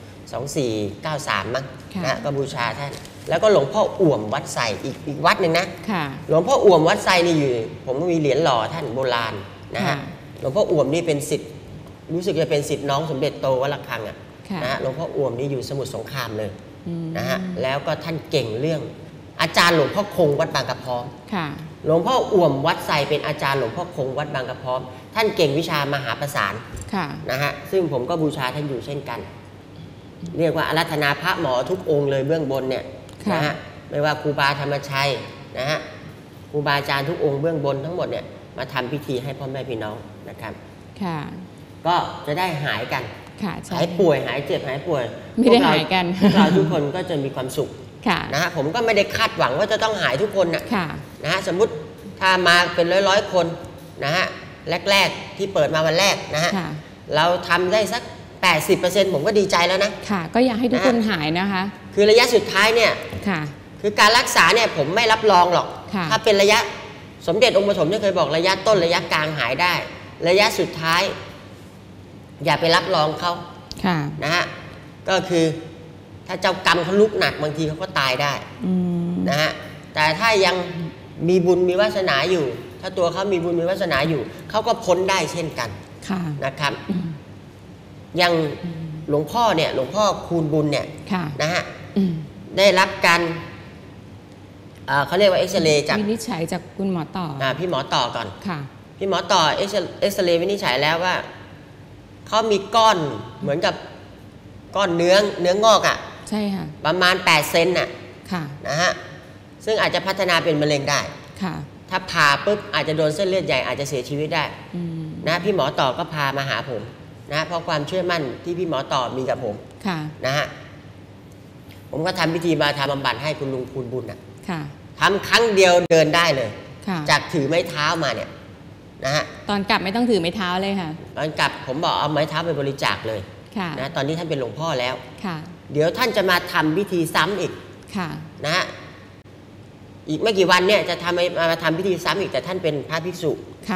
2493มั้งนะก็บูชาท่านแล้วก็หลวงพ่ออ่วมวัดไซอีกวัดหนึ่งนะหลวงพ่ออ่วมวัดไซนี่อยู่ผมก็มีเหรียญหล่อท่านโบราณนะฮะหลวงพ่ออ่วมนี่เป็นศิษย์รู้สึกจะเป็นศิษย์น้องสมเด็จโตวัดระฆังอ่ะนะฮะหลวงพ่ออ่วมนี่อยู่สมุทรสงครามเลยนะฮะแล้วก็ท่านเก่งเรื่องอาจารย์หลวงพ่อคงวัดบางกระพร้อมหลวงพ่ออ่วมวัดไซเป็นอาจารย์หลวงพ่อคงวัดบางกระพร้อมท่านเก่งวิชามหาประสานนะฮะซึ่งผมก็บูชาท่านอยู่เช่นกันเรียกว่าอาราธนาพระหมอทุกองค์เลยเบื้องบนเนี่ยนะฮะไม่ว่าครูบาธรรมชัยนะฮะครูบาอาจารย์ทุกองค์เบื้องบนทั้งหมดเนี่ยมาทำพิธีให้พ่อแม่พี่น้องนะครับก็จะได้หายกันหายป่วยหายเจ็บหายป่วยไม่ได้หายกันเราทุกคนก็จะมีความสุขนะฮะผมก็ไม่ได้คาดหวังว่าจะต้องหายทุกคนนะฮะสมมุติถ้ามาเป็นร้อยคนนะฮะแรกๆที่เปิดมาวันแรกนะฮะเราทำได้สัก 80% ผมก็ดีใจแล้วนะก็อยากให้ทุกคนหายนะคะคือระยะสุดท้ายเนี่ยคือการรักษาเนี่ยผมไม่รับรองหรอกถ้าเป็นระยะสมเด็จองค์ปฐมเนี่ยเคยบอกระยะต้นระยะกลางหายได้ระยะสุดท้ายอย่าไปรับรองเขานะฮะก็คือถ้าเจ้ากรรมเขาลุกหนักบางทีเขาก็ตายได้นะฮะแต่ถ้ายังมีบุญมีวาสนาอยู่ถ้าตัวเขามีบุญมีวาสนาอยู่เขาก็พ้นได้เช่นกันนะครับอย่างหลวงพ่อเนี่ยหลวงพ่อคูณบุญเนี่ยนะฮะได้รับการเขาเรียกว่าเอ็กซเรย์จากวินิจฉัยจากคุณหมอต่อพี่หมอต่อก่อนพี่หมอต่อเอ็กซเรย์วินิจฉัยแล้วว่าเขามีก้อนเหมือนกับก้อนเนื้องอกใช่ค่ะประมาณ8 เซนน่ะนะฮะซึ่งอาจจะพัฒนาเป็นมะเร็งได้ถ้าผ่าปุ๊บอาจจะโดนเส้นเลือดใหญ่อาจจะเสียชีวิตได้นะพี่หมอต่อก็พามาหาผมนะเพราะความเชื่อมั่นที่พี่หมอต่อมีกับผมนะฮะผมก็ทำพิธีมาทำบำบัดให้คุณลุงคูณบุญทำครั้งเดียวเดินได้เลยจากถือไม้เท้ามาเนี่ยนะฮะตอนกลับไม่ต้องถือไม้เท้าเลยค่ะตอนกลับผมบอกเอาไม้เท้าไปบริจาคเลยนะตอนนี้ท่านเป็นหลวงพ่อแล้วเดี๋ยวท่านจะมาทำพิธีซ้ำอีกนะฮะอีกไม่กี่วันเนี่ยจะมาทำพิธีซ้ำอีกแต่ท่านเป็นพระภิกษุ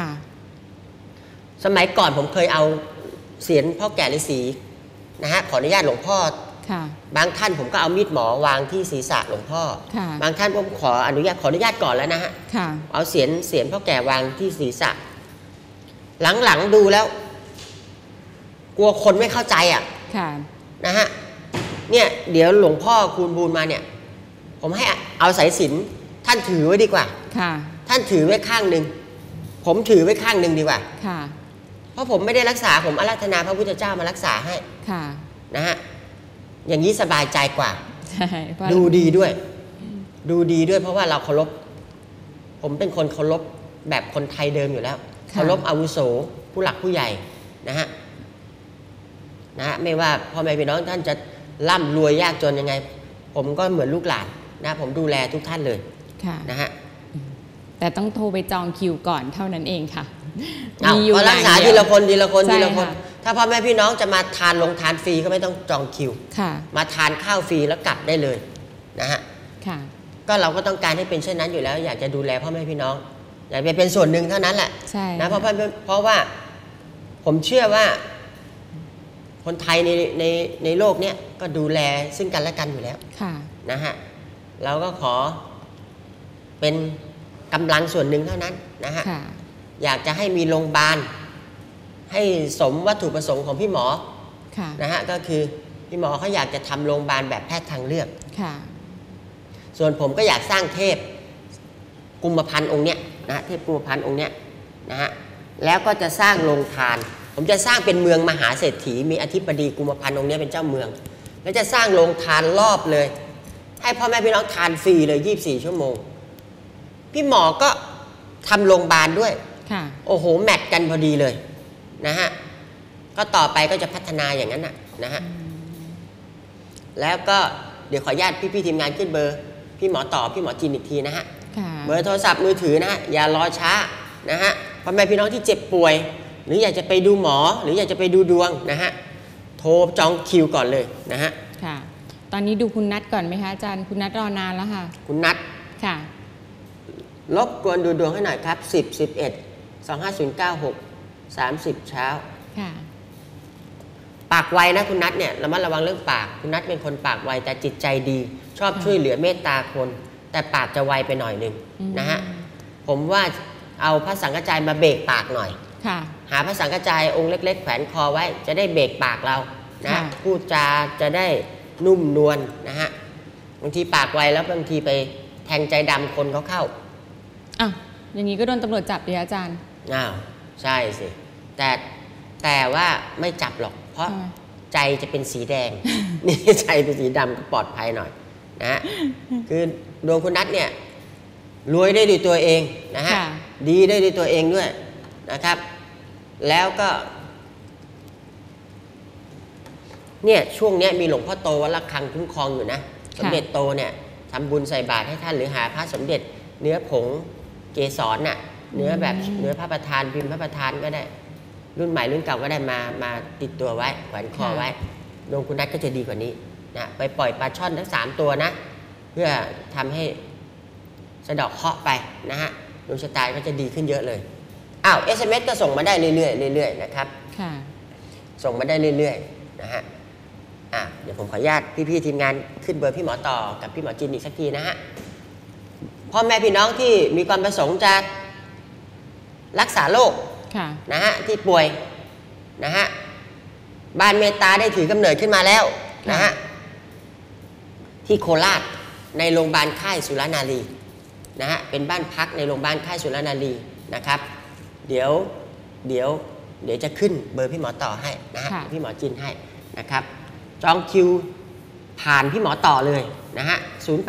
สมัยก่อนผมเคยเอาเสียรพ่อแก่ฤาษีนะฮะขออนุญาตหลวงพ่อบางท่านผมก็เอามีดหมอวางที่ศีรษะหลวงพ่อบางท่านผมขออนุญาตก่อนแล้วนะฮะเอาเสียรพ่อแก่วางที่ศีรษะหลังๆดูแล้วกลัวคนไม่เข้าใจนะฮะเนี่ยเดี๋ยวหลวงพ่อคูณบูญมาเนี่ยผมให้เอาสายสิญจน์ท่านถือไว้ดีกว่าท่านถือไว้ข้างหนึ่งผมถือไว้ข้างหนึ่งดีกว่าเพราะผมไม่ได้รักษาผมอาราธนาพระพุทธเจ้ามารักษาให้นะฮะอย่างนี้สบายใจกว่าดูดีด้วยเพราะว่าเราเคารพผมเป็นคนเคารพแบบคนไทยเดิมอยู่แล้วเคารพอาวุโสผู้หลักผู้ใหญ่นะฮะไม่ว่าพ่อแม่พี่น้องท่านจะร่ำรวยยากจนยังไงผมก็เหมือนลูกหลานนะผมดูแลทุกท่านเลยนะฮะแต่ต้องโทรไปจองคิวก่อนเท่านั้นเองค่ะพอรักษาทีละคนถ้าพ่อแม่พี่น้องจะมาทานฟรีก็ไม่ต้องจองคิวมาทานข้าวฟรีแล้วกลับได้เลยนะฮะก็เราก็ต้องการให้เป็นเช่นนั้นอยู่แล้วอยากจะดูแลพ่อแม่พี่น้องอยากไปเป็นส่วนหนึ่งเท่านั้นแหละนะเพราะว่าผมเชื่อว่าคนไทยในโลกนี้ก็ดูแลซึ่งกันและกันอยู่แล้วนะฮะเราก็ขอเป็นกำลังส่วนหนึ่งเท่านั้นนะฮะอยากจะให้มีโรงพยาบาลให้สมวัตถุประสงค์ของพี่หมอนะฮะก็คือพี่หมอเขาอยากจะทำโรงพยาบาลแบบแพทย์ทางเลือกส่วนผมก็อยากสร้างเทพกุมพันธ์องค์เนี้ยนะเทพกุมพันธ์องค์เนี้ยนะฮะแล้วก็จะสร้างโรงทานผมจะสร้างเป็นเมืองมหาเศรษฐีมีอธิบดีกุมพันธ์องค์นี้เป็นเจ้าเมืองแล้วจะสร้างโรงทานรอบเลยให้พ่อแม่พี่น้องทานฟรีเลย24 ชั่วโมงพี่หมอก็ทำโรงพยาบาลด้วยโอ้โหแมทกันพอดีเลยนะฮะก็ต่อไปก็จะพัฒนาอย่างนั้นนะฮะแล้วก็เดี๋ยวขออนุญาตพี่ทีมงานขึ้นเบอร์พี่หมอต่อพี่หมอจีนอีกทีนะฮะเบอร์โทรศัพท์มือถือนะฮะอย่ารอช้านะฮะพ่อแม่พี่น้องที่เจ็บป่วยหรืออยากจะไปดูหมอหรืออยากจะไปดูดวงนะฮะโทรจองคิวก่อนเลยนะฮะค่ะตอนนี้ดูคุณนัทก่อนไหมคะอาจารย์คุณนัทรอนานแล้วค่ะคุณนัทค่ะรบกวนดูดวงให้หน่อยครับ10-11-25096-30เช้าค่ะปากไวนะคุณนัทเนี่ยระมัดระวังเรื่องปากคุณนัทเป็นคนปากไวแต่จิตใจดีชอบช่วยเหลือเมตตาคนแต่ปากจะไวไปหน่อยนึงนะฮะผมว่าเอาพระสังฆจายมาเบรกปากหน่อยหาพระสังฆจายองค์เล็กๆแขวนคอไว้จะได้เบรกปากเรานะพูดจาจะได้นุ่มนวลนะฮะบางทีปากไวแล้วบางทีไปแทงใจดำคนเขาเข้าอ้าวอย่างนี้ก็โดนตำรวจจับดิอาจารย์อ้าวใช่สิแต่ว่าไม่จับหรอกเพราะใจจะเป็นสีแดงนี่ใจเป็นสีดำก็ปลอดภัยหน่อยนะฮะคือดวงคุณนัทเนี่ยรวยได้ด้วยตัวเองนะฮะดีได้ด้วยตัวเองด้วยนะครับแล้วก็เนี่ยช่วงนี้มีหลวงพ่อโตวัดระฆังคุ้มครองอยู่นะสมเด็จโตเนี่ยทำบุญใส่บาตรให้ท่านหรือหาพระสมเด็จเนื้อผงเกสรน่ะเนื้อแบบเนื้อพระประธานพิมพ์พระประธานก็ได้รุ่นใหม่รุ่นเก่าก็ได้มาติดตัวไว้แขวนคอไว้ดวงคุณนัทก็จะดีกว่านี้นะไปปล่อยปลาช่อนทั้ง3ตัวนะเพื่อทำให้สะดอกเคราะห์ไปนะฮะดวงชะตาก็จะดีขึ้นเยอะเลยอ้าว SMS ก็ส่งมาได้เรื่อยๆเรื่อยๆนะครับส่งมาได้เรื่อยๆนะฮะเดี๋ยวผมขออนุญาตพี่ๆทีมงานขึ้นเบอร์พี่หมอต่อกับพี่หมอจินอีกสักทีนะฮะพ่อแม่พี่น้องที่มีความประสงค์จะรักษาโรคนะฮะที่ป่วยนะฮะบ้านเมตตาได้ถือกำเนิดขึ้นมาแล้วนะฮะที่โคราชในโรงพยาบาลค่ายสุรนารีนะฮะเป็นบ้านพักในโรงพยาบาลค่ายสุรนารีนะครับเดี๋ยวจะขึ้นเบอร์พี่หมอต่อให้นะฮะพี่หมอจินให้นะครับจองคิวผ่านพี่หมอต่อเลยนะฮะ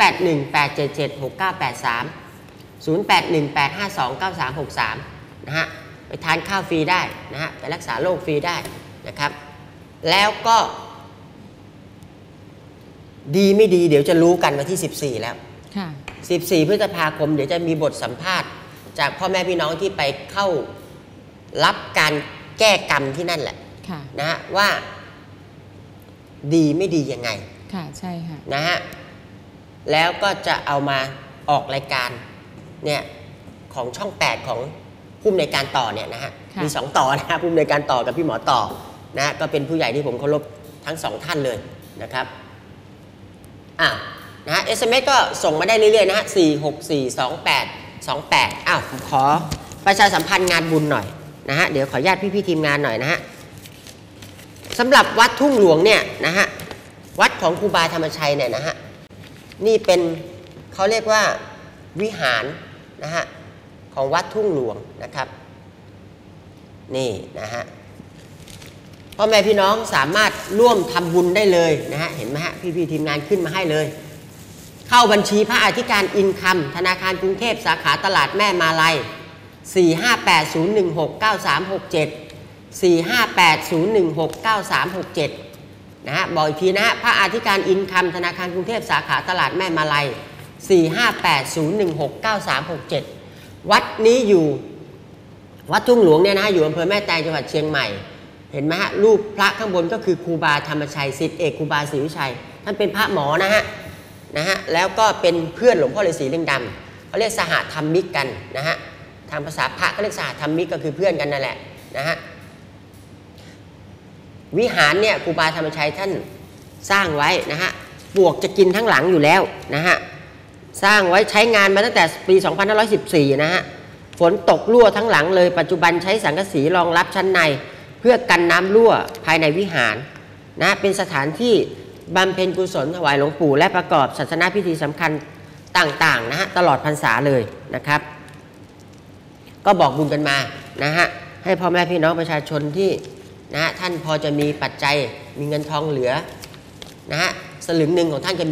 0818776983 0818529363นะฮะไปทานข้าวฟรีได้นะฮะไปรักษาโรคฟรีได้นะครับแล้วก็ดีไม่ดีเดี๋ยวจะรู้กันวันที่14แล้ว14 พฤษภาคมเดี๋ยวจะมีบทสัมภาษณ์จากพ่อแม่พี่น้องที่ไปเข้ารับการแก้กรรมที่นั่นแหละนะฮะว่าดีไม่ดียังไงใช่ค่ะนะฮะแล้วก็จะเอามาออกรายการเนี่ยของช่อง8ของผู้อำนวยการต่อเนี่ยนะฮะมี2ต่อนะฮะผู้อำนวยการต่อกับพี่หมอต่อนะฮะก็เป็นผู้ใหญ่ที่ผมเคารพทั้ง2ท่านเลยนะครับนะฮะ SMS ก็ส่งมาได้เรื่อยๆนะฮะ4642828ผมขอประชาสัมพันธ์งานบุญหน่อยนะฮะเดี๋ยวขออนุญาตพี่ๆทีมงานหน่อยนะฮะสำหรับวัดทุ่งหลวงเนี่ยนะฮะวัดของครูบาธรรมชัยเนี่ยนะฮะนี่เป็นเขาเรียกว่าวิหารนะฮะของวัดทุ่งหลวงนะครับนี่นะฮะพ่อแม่พี่น้องสามารถร่วมทำบุญได้เลยนะฮะเห็นไหมฮะพี่ๆทีมงานขึ้นมาให้เลยเข้าบัญชีพระอธิการอินคัมธนาคารกรุงเทพสาขาตลาดแม่มาลัย458-016-9367 458-016-9367นะฮะบอกอีกทีนะฮะพระอธิการอินคัมธนาคารกรุงเทพสาขาตลาดแม่มาลัย458-016-9367วัดนี้อยู่วัดทุ่งหลวงเนี่ยนะฮะอยู่อำเภอแม่แตงจังหวัดเชียงใหม่เห็นไหมฮะรูปพระข้างบนก็คือครูบาธรรมชัยศิษย์เอกครูบาศรีวิชัยท่านเป็นพระหมอนะฮะแล้วก็เป็นเพื่อนหลวงพ่อฤาษีลิงดำเขาเรียกสหธรรมิกกันนะฮะทางภาษาพระก็เรียกสหธรรมิกก็คือเพื่อนกันนั่นแหละนะฮะวิหารเนี่ยครูบาธรรมชัยท่านสร้างไว้นะฮะปวกจะกินทั้งหลังอยู่แล้วนะฮะสร้างไว้ใช้งานมาตั้งแต่ปี2514นะฮะฝนตกรั่วทั้งหลังเลยปัจจุบันใช้สังกะสีรองรับชั้นในเพื่อกันน้ำรั่วภายในวิหารนะเป็นสถานที่บำเพ็ญกุศลถวายหลวงปู่และประกอบศาสนพิธีสำคัญต่างๆนะฮะตลอดพรรษาเลยนะครับก็บอกบุญกันมานะฮะให้พ่อแม่พี่น้องประชาชนที่นะฮะท่านพอจะมีปัจจัยมีเงินทองเหลือนะฮะสลึงหนึ่งของท่านจะมีค่านะฮะร่วมบริจาคได้458-016-9367 458-016-9367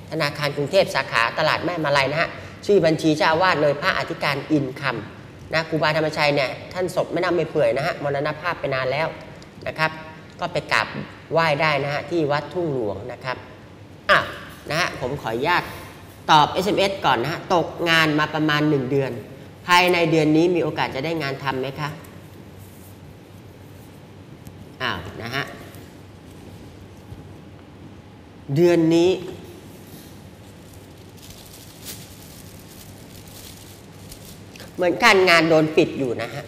ธนาคารกรุงเทพสาขาตลาดแม่มาลัยนะฮะชื่อบัญชีเจ้าอาวาสเลยพระอธิการอินคำนะครูบาธรรมชัยเนี่ยท่านศพไม่น่าไม่เปื่อยนะฮะมรณภาพไปนานแล้วนะครับก็ไปกราบไหว้ได้นะฮะที่วัดทุ่งหลวงนะครับนะฮะผมขออนุญาตตอบ SMS ก่อนนะฮะตกงานมาประมาณ1 เดือนภายในเดือนนี้มีโอกาสจะได้งานทำไหมคะนะฮะเดือนนี้เหมือนการงานโดนปิดอยู่นะฮะ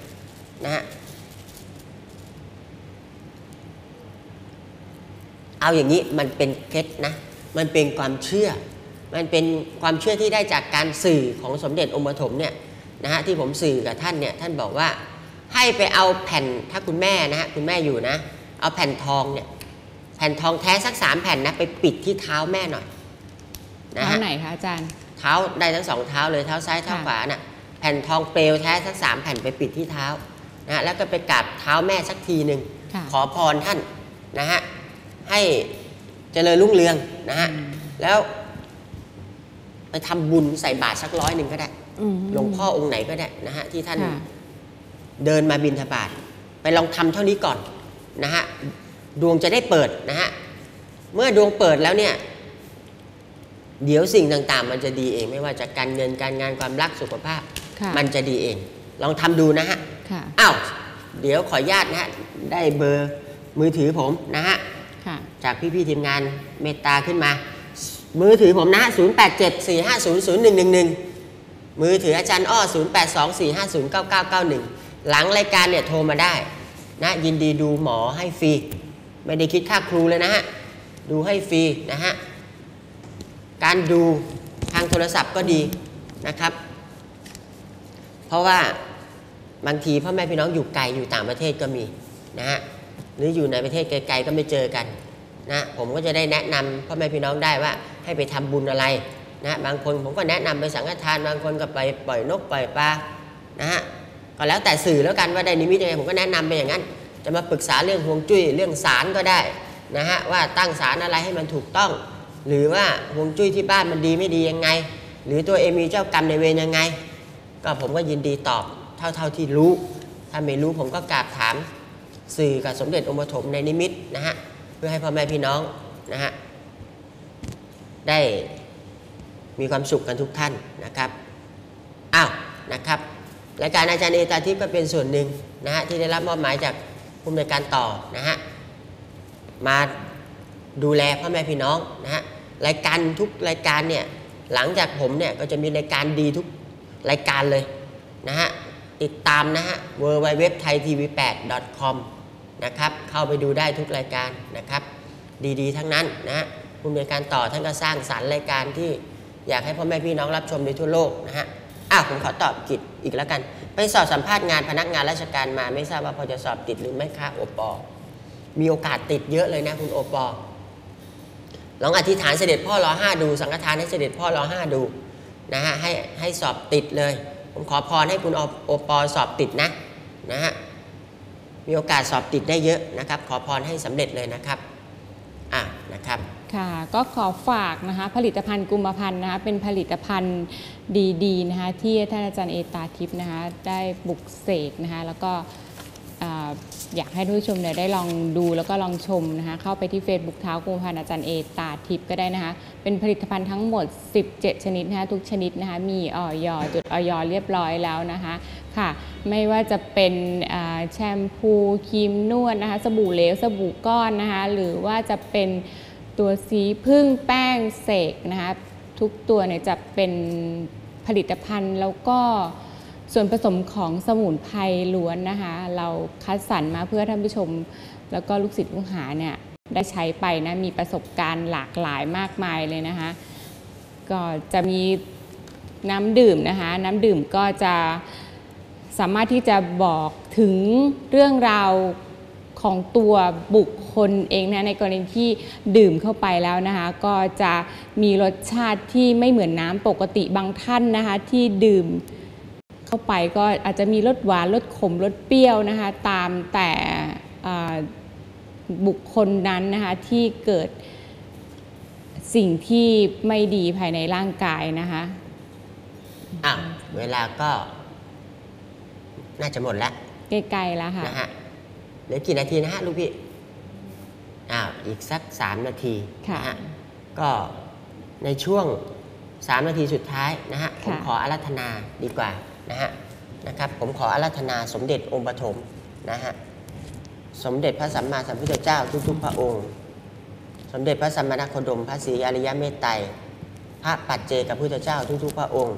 เอาอย่างนี้มันเป็นเคล็ดนะมันเป็นความเชื่อที่ได้จากการสื่อของสมเด็จองค์ปฐมเนี่ยนะฮะที่ผมสื่อกับท่านเนี่ยท่านบอกว่าให้ไปเอาแผ่นถ้าคุณแม่นะฮะคุณแม่อยู่นะเอาแผ่นทองเนี่ยแผ่นทองแท้สัก3 แผ่นนะไปปิดที่เท้าแม่หน่อยนะฮะเท้าไหนคะอาจารย์เท้าได้ทั้ง2 เท้าเลยเท้าซ้ายเท้าขวาน่ะแผ่นทองเปลวแท้สัก3 แผ่นไปปิดที่เท้านะแล้วก็ไปกราบเท้าแม่สักทีหนึ่งขอพรท่านนะฮะให้เจริญรุ่งเรืองนะฮะแล้วไปทำบุญใส่บาตรสัก100ก็ได้หลวงพ่อองค์ไหนก็ได้นะฮะที่ท่านเดินมาบิณฑบาตไปลองทำเท่านี้ก่อนนะฮะดวงจะได้เปิดนะฮะเมื่อดวงเปิดแล้วเนี่ยเดี๋ยวสิ่งต่างๆมันจะดีเองไม่ว่าจะการเงินการงานความรักสุขภาพมันจะดีเองลองทำดูนะฮะเดี๋ยวขออนุญาตนะฮะได้เบอร์มือถือผมนะฮะจากพี่ๆทีมงานเมตตาขึ้นมามือถือผมนะฮะ0874500111มือถืออาจารย์อ้อ0824509991หลังรายการเนี่ยโทรมาได้นะยินดีดูหมอให้ฟรีไม่ได้คิดค่าครูเลยนะฮะดูให้ฟรีนะฮะการดูทางโทรศัพท์ก็ดีนะครับเพราะว่าบางทีพ่อแม่พี่น้องอยู่ไกลอยู่ต่างประเทศก็มีนะฮะหรืออยู่ในประเทศไกลๆก็ไม่เจอกันนะผมก็จะได้แนะนำพ่อแม่พี่น้องได้ว่าให้ไปทำบุญอะไรนะบางคนผมก็แนะนำไปสังฆทานบางคนก็ไปปล่อยนกปล่อยปลานะฮะก็แล้วแต่สื่อแล้วกันว่าได้นิมิตยังไงผมก็แนะนำไปอย่างนั้นจะมาปรึกษาเรื่องฮวงจุ้ยเรื่องศาลก็ได้นะฮะว่าตั้งศาลอะไรให้มันถูกต้องหรือว่าฮวงจุ้ยที่บ้านมันดีไม่ดียังไงหรือตัวเองมีเจ้ากรรมในเวรยังไงก็ผมก็ยินดีตอบเท่าที่รู้ถ้าไม่รู้ผมก็กราบถามสื่อกับสมเด็จองค์ปฐมในนิมิตนะฮะเพื่อให้พ่อแม่พี่น้องนะฮะได้มีความสุขกันทุกท่านนะครับนะครับรายการอาจารย์เอตาทิพย์ก็เป็นส่วนหนึ่งนะฮะที่ได้รับมอบหมายจากผู้อำนวยการต่อนะฮะมาดูแลพ่อแม่พี่น้องนะฮะรายการทุกรายการเนี่ยหลังจากผมเนี่ยก็จะมีรายการดีทุกรายการเลยนะฮะติดตามนะฮะ www.thaitv8.com นะครับเข้าไปดูได้ทุกรายการนะครับดีๆทั้งนั้นนะฮะผู้อำนวยการต่อท่านก็สร้างสรรค์รายการที่อยากให้พ่อแม่พี่น้องรับชมในทั่วโลกนะฮะผมขอตอบกิจอีกแล้วกันไปสอบสัมภาษณ์งานพนักงานราชการมาไม่ทราบว่าพอจะสอบติดหรือไม่คะโอปอมีโอกาสติดเยอะเลยนะคุณโอปอลองอธิษฐานเสด็จพ่อรอ5ดูสังฆทานให้เสด็จพ่อรอ5ดูนะฮะให้สอบติดเลยผมขอพรให้คุณโอปอสอบติดนะฮะมีโอกาสสอบติดได้เยอะนะครับขอพรให้สำเร็จเลยนะครับนะครับค่ะก็ขอฝากนะคะผลิตภัณฑ์กุมภพันธ์นะคะเป็นผลิตภัณฑ์ดีๆนะคะที่ท่านอาจารย์เอตาทิพย์นะคะได้ปลุกเสกนะคะแล้วก็อยากให้ทุกผู้ชมได้ลองดูแล้วก็ลองชมนะคะเข้าไปที่ Facebook เท้ากุมภพันธ์อาจารย์เอตาทิพย์ก็ได้นะคะเป็นผลิตภัณฑ์ทั้งหมด17ชนิดนะคะทุกชนิดนะคะมีจดเรียบร้อยแล้วนะคะค่ะไม่ว่าจะเป็นแชมพูครีมนวดนะคะสบู่เหลวสบู่ก้อนนะคะหรือว่าจะเป็นตัวสีพึ่งแป้งเสกนะคะทุกตัวเนี่ยจะเป็นผลิตภัณฑ์แล้วก็ส่วนผสมของสมุนไพรล้วนนะคะเราคัดสรรมาเพื่อท่านผู้ชมแล้วก็ลูกศิษย์ลูกหาเนี่ยได้ใช้ไปนะมีประสบการณ์หลากหลายมากมายเลยนะคะก็จะมีน้ำดื่มนะคะน้ำดื่มก็จะสามารถที่จะบอกถึงเรื่องราวของตัวบุคคลเองนะในกรณีที่ดื่มเข้าไปแล้วนะคะก็จะมีรสชาติที่ไม่เหมือนน้ำปกติบางท่านนะคะที่ดื่มเข้าไปก็อาจจะมีรสหวานรสขมรสเปรี้ยวนะคะตามแต่บุคคลนั้นนะคะที่เกิดสิ่งที่ไม่ดีภายในร่างกายนะคะเวลาก็น่าจะหมดแล้วใกล้ๆแล้วค่ะนะฮะเหลือกี่นาทีนะฮะลูกพี่อีกสัก3 นาทีนะฮะก็ในช่วง3 นาทีสุดท้ายนะฮะผมขออาราธนาดีกว่านะครับผมขออาราธนาสมเด็จองค์ปฐมนะฮะสมเด็จพระสัมมาสัมพุทธเจ้าทุกๆพระองค์ สมเด็จพระสัมมาสัมพุทธพระศรีอริยเมตไตรพระปัจเจกพุทธเจ้าทุกๆพระองค์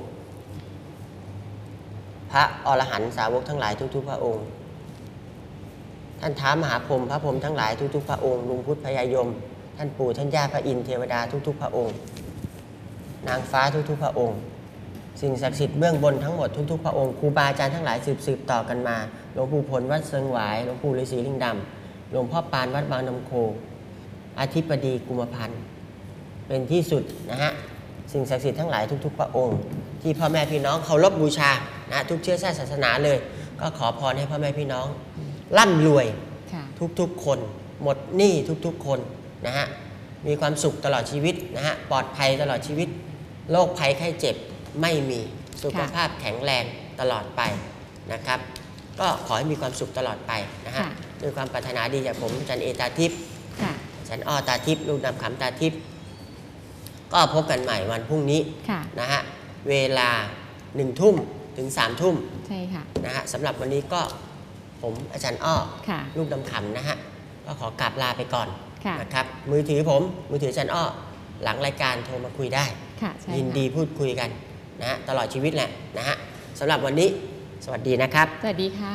พระอรหันตสาวกทั้งหลายทุกๆพระองค์ ท่านท้ามหาพรหมพระพรหมทั้งหลายทุกๆพระองค์ลุงพุทธพญายมท่านปู่ท่านย่าพระอินทร์เทวดาทุกๆพระองค์ นางฟ้าทุกๆพระองค์ สิ่งศักดิ์สิทธิ์เบื้องบนทั้งหมดทุกๆพระองค์ครูบาอาจารย์ทั้งหลายสืบต่อกันมาหลวงปู่ผลวัดเซิงหวายหลวงปู่ฤาษีลิงดำหลวงพ่อปานวัดบางน้ำโคอธิปดีกุมพันธ์เป็นที่สุดนะฮะสิ่งศักดิ์สิทธิ์ทั้งหลายทุกๆพระองค์ที่พ่อแม่พี่น้องเคารพบูชานะทุกเชื้อชาติศาสนาเลยก็ขอพรให้พ่อแม่พี่น้องร่ำรวยทุกๆคนหมดหนี้ทุกๆคนนะฮะมีความสุขตลอดชีวิตนะฮะปลอดภัยตลอดชีวิตโรคภัยไข้เจ็บไม่มีสุขภาพแข็งแรงตลอดไปนะครับก็ขอให้มีความสุขตลอดไปนะฮะด้วยความปรารถนาดีจากผมอาจารย์เอตาทิพย์อาจารย์อ้อตาทิพย์ลูกนำขำตาทิพย์ก็พบกันใหม่วันพรุ่งนี้นะฮะเวลา1 ทุ่มถึง3 ทุ่มใช่ค่ะนะฮะสำหรับวันนี้ก็ผมอาจารย์อ้อลูกนำขำนะฮะก็ขอกราบลาไปก่อนนะครับมือถืออาจารย์อ้อหลังรายการโทรมาคุยได้ยินดีพูดคุยกันนะฮะตลอดชีวิตแหละนะฮะสำหรับวันนี้สวัสดีนะครับสวัสดีค่ะ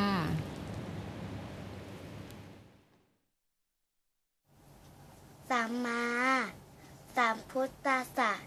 สัมมาสัมพุทธัสสะ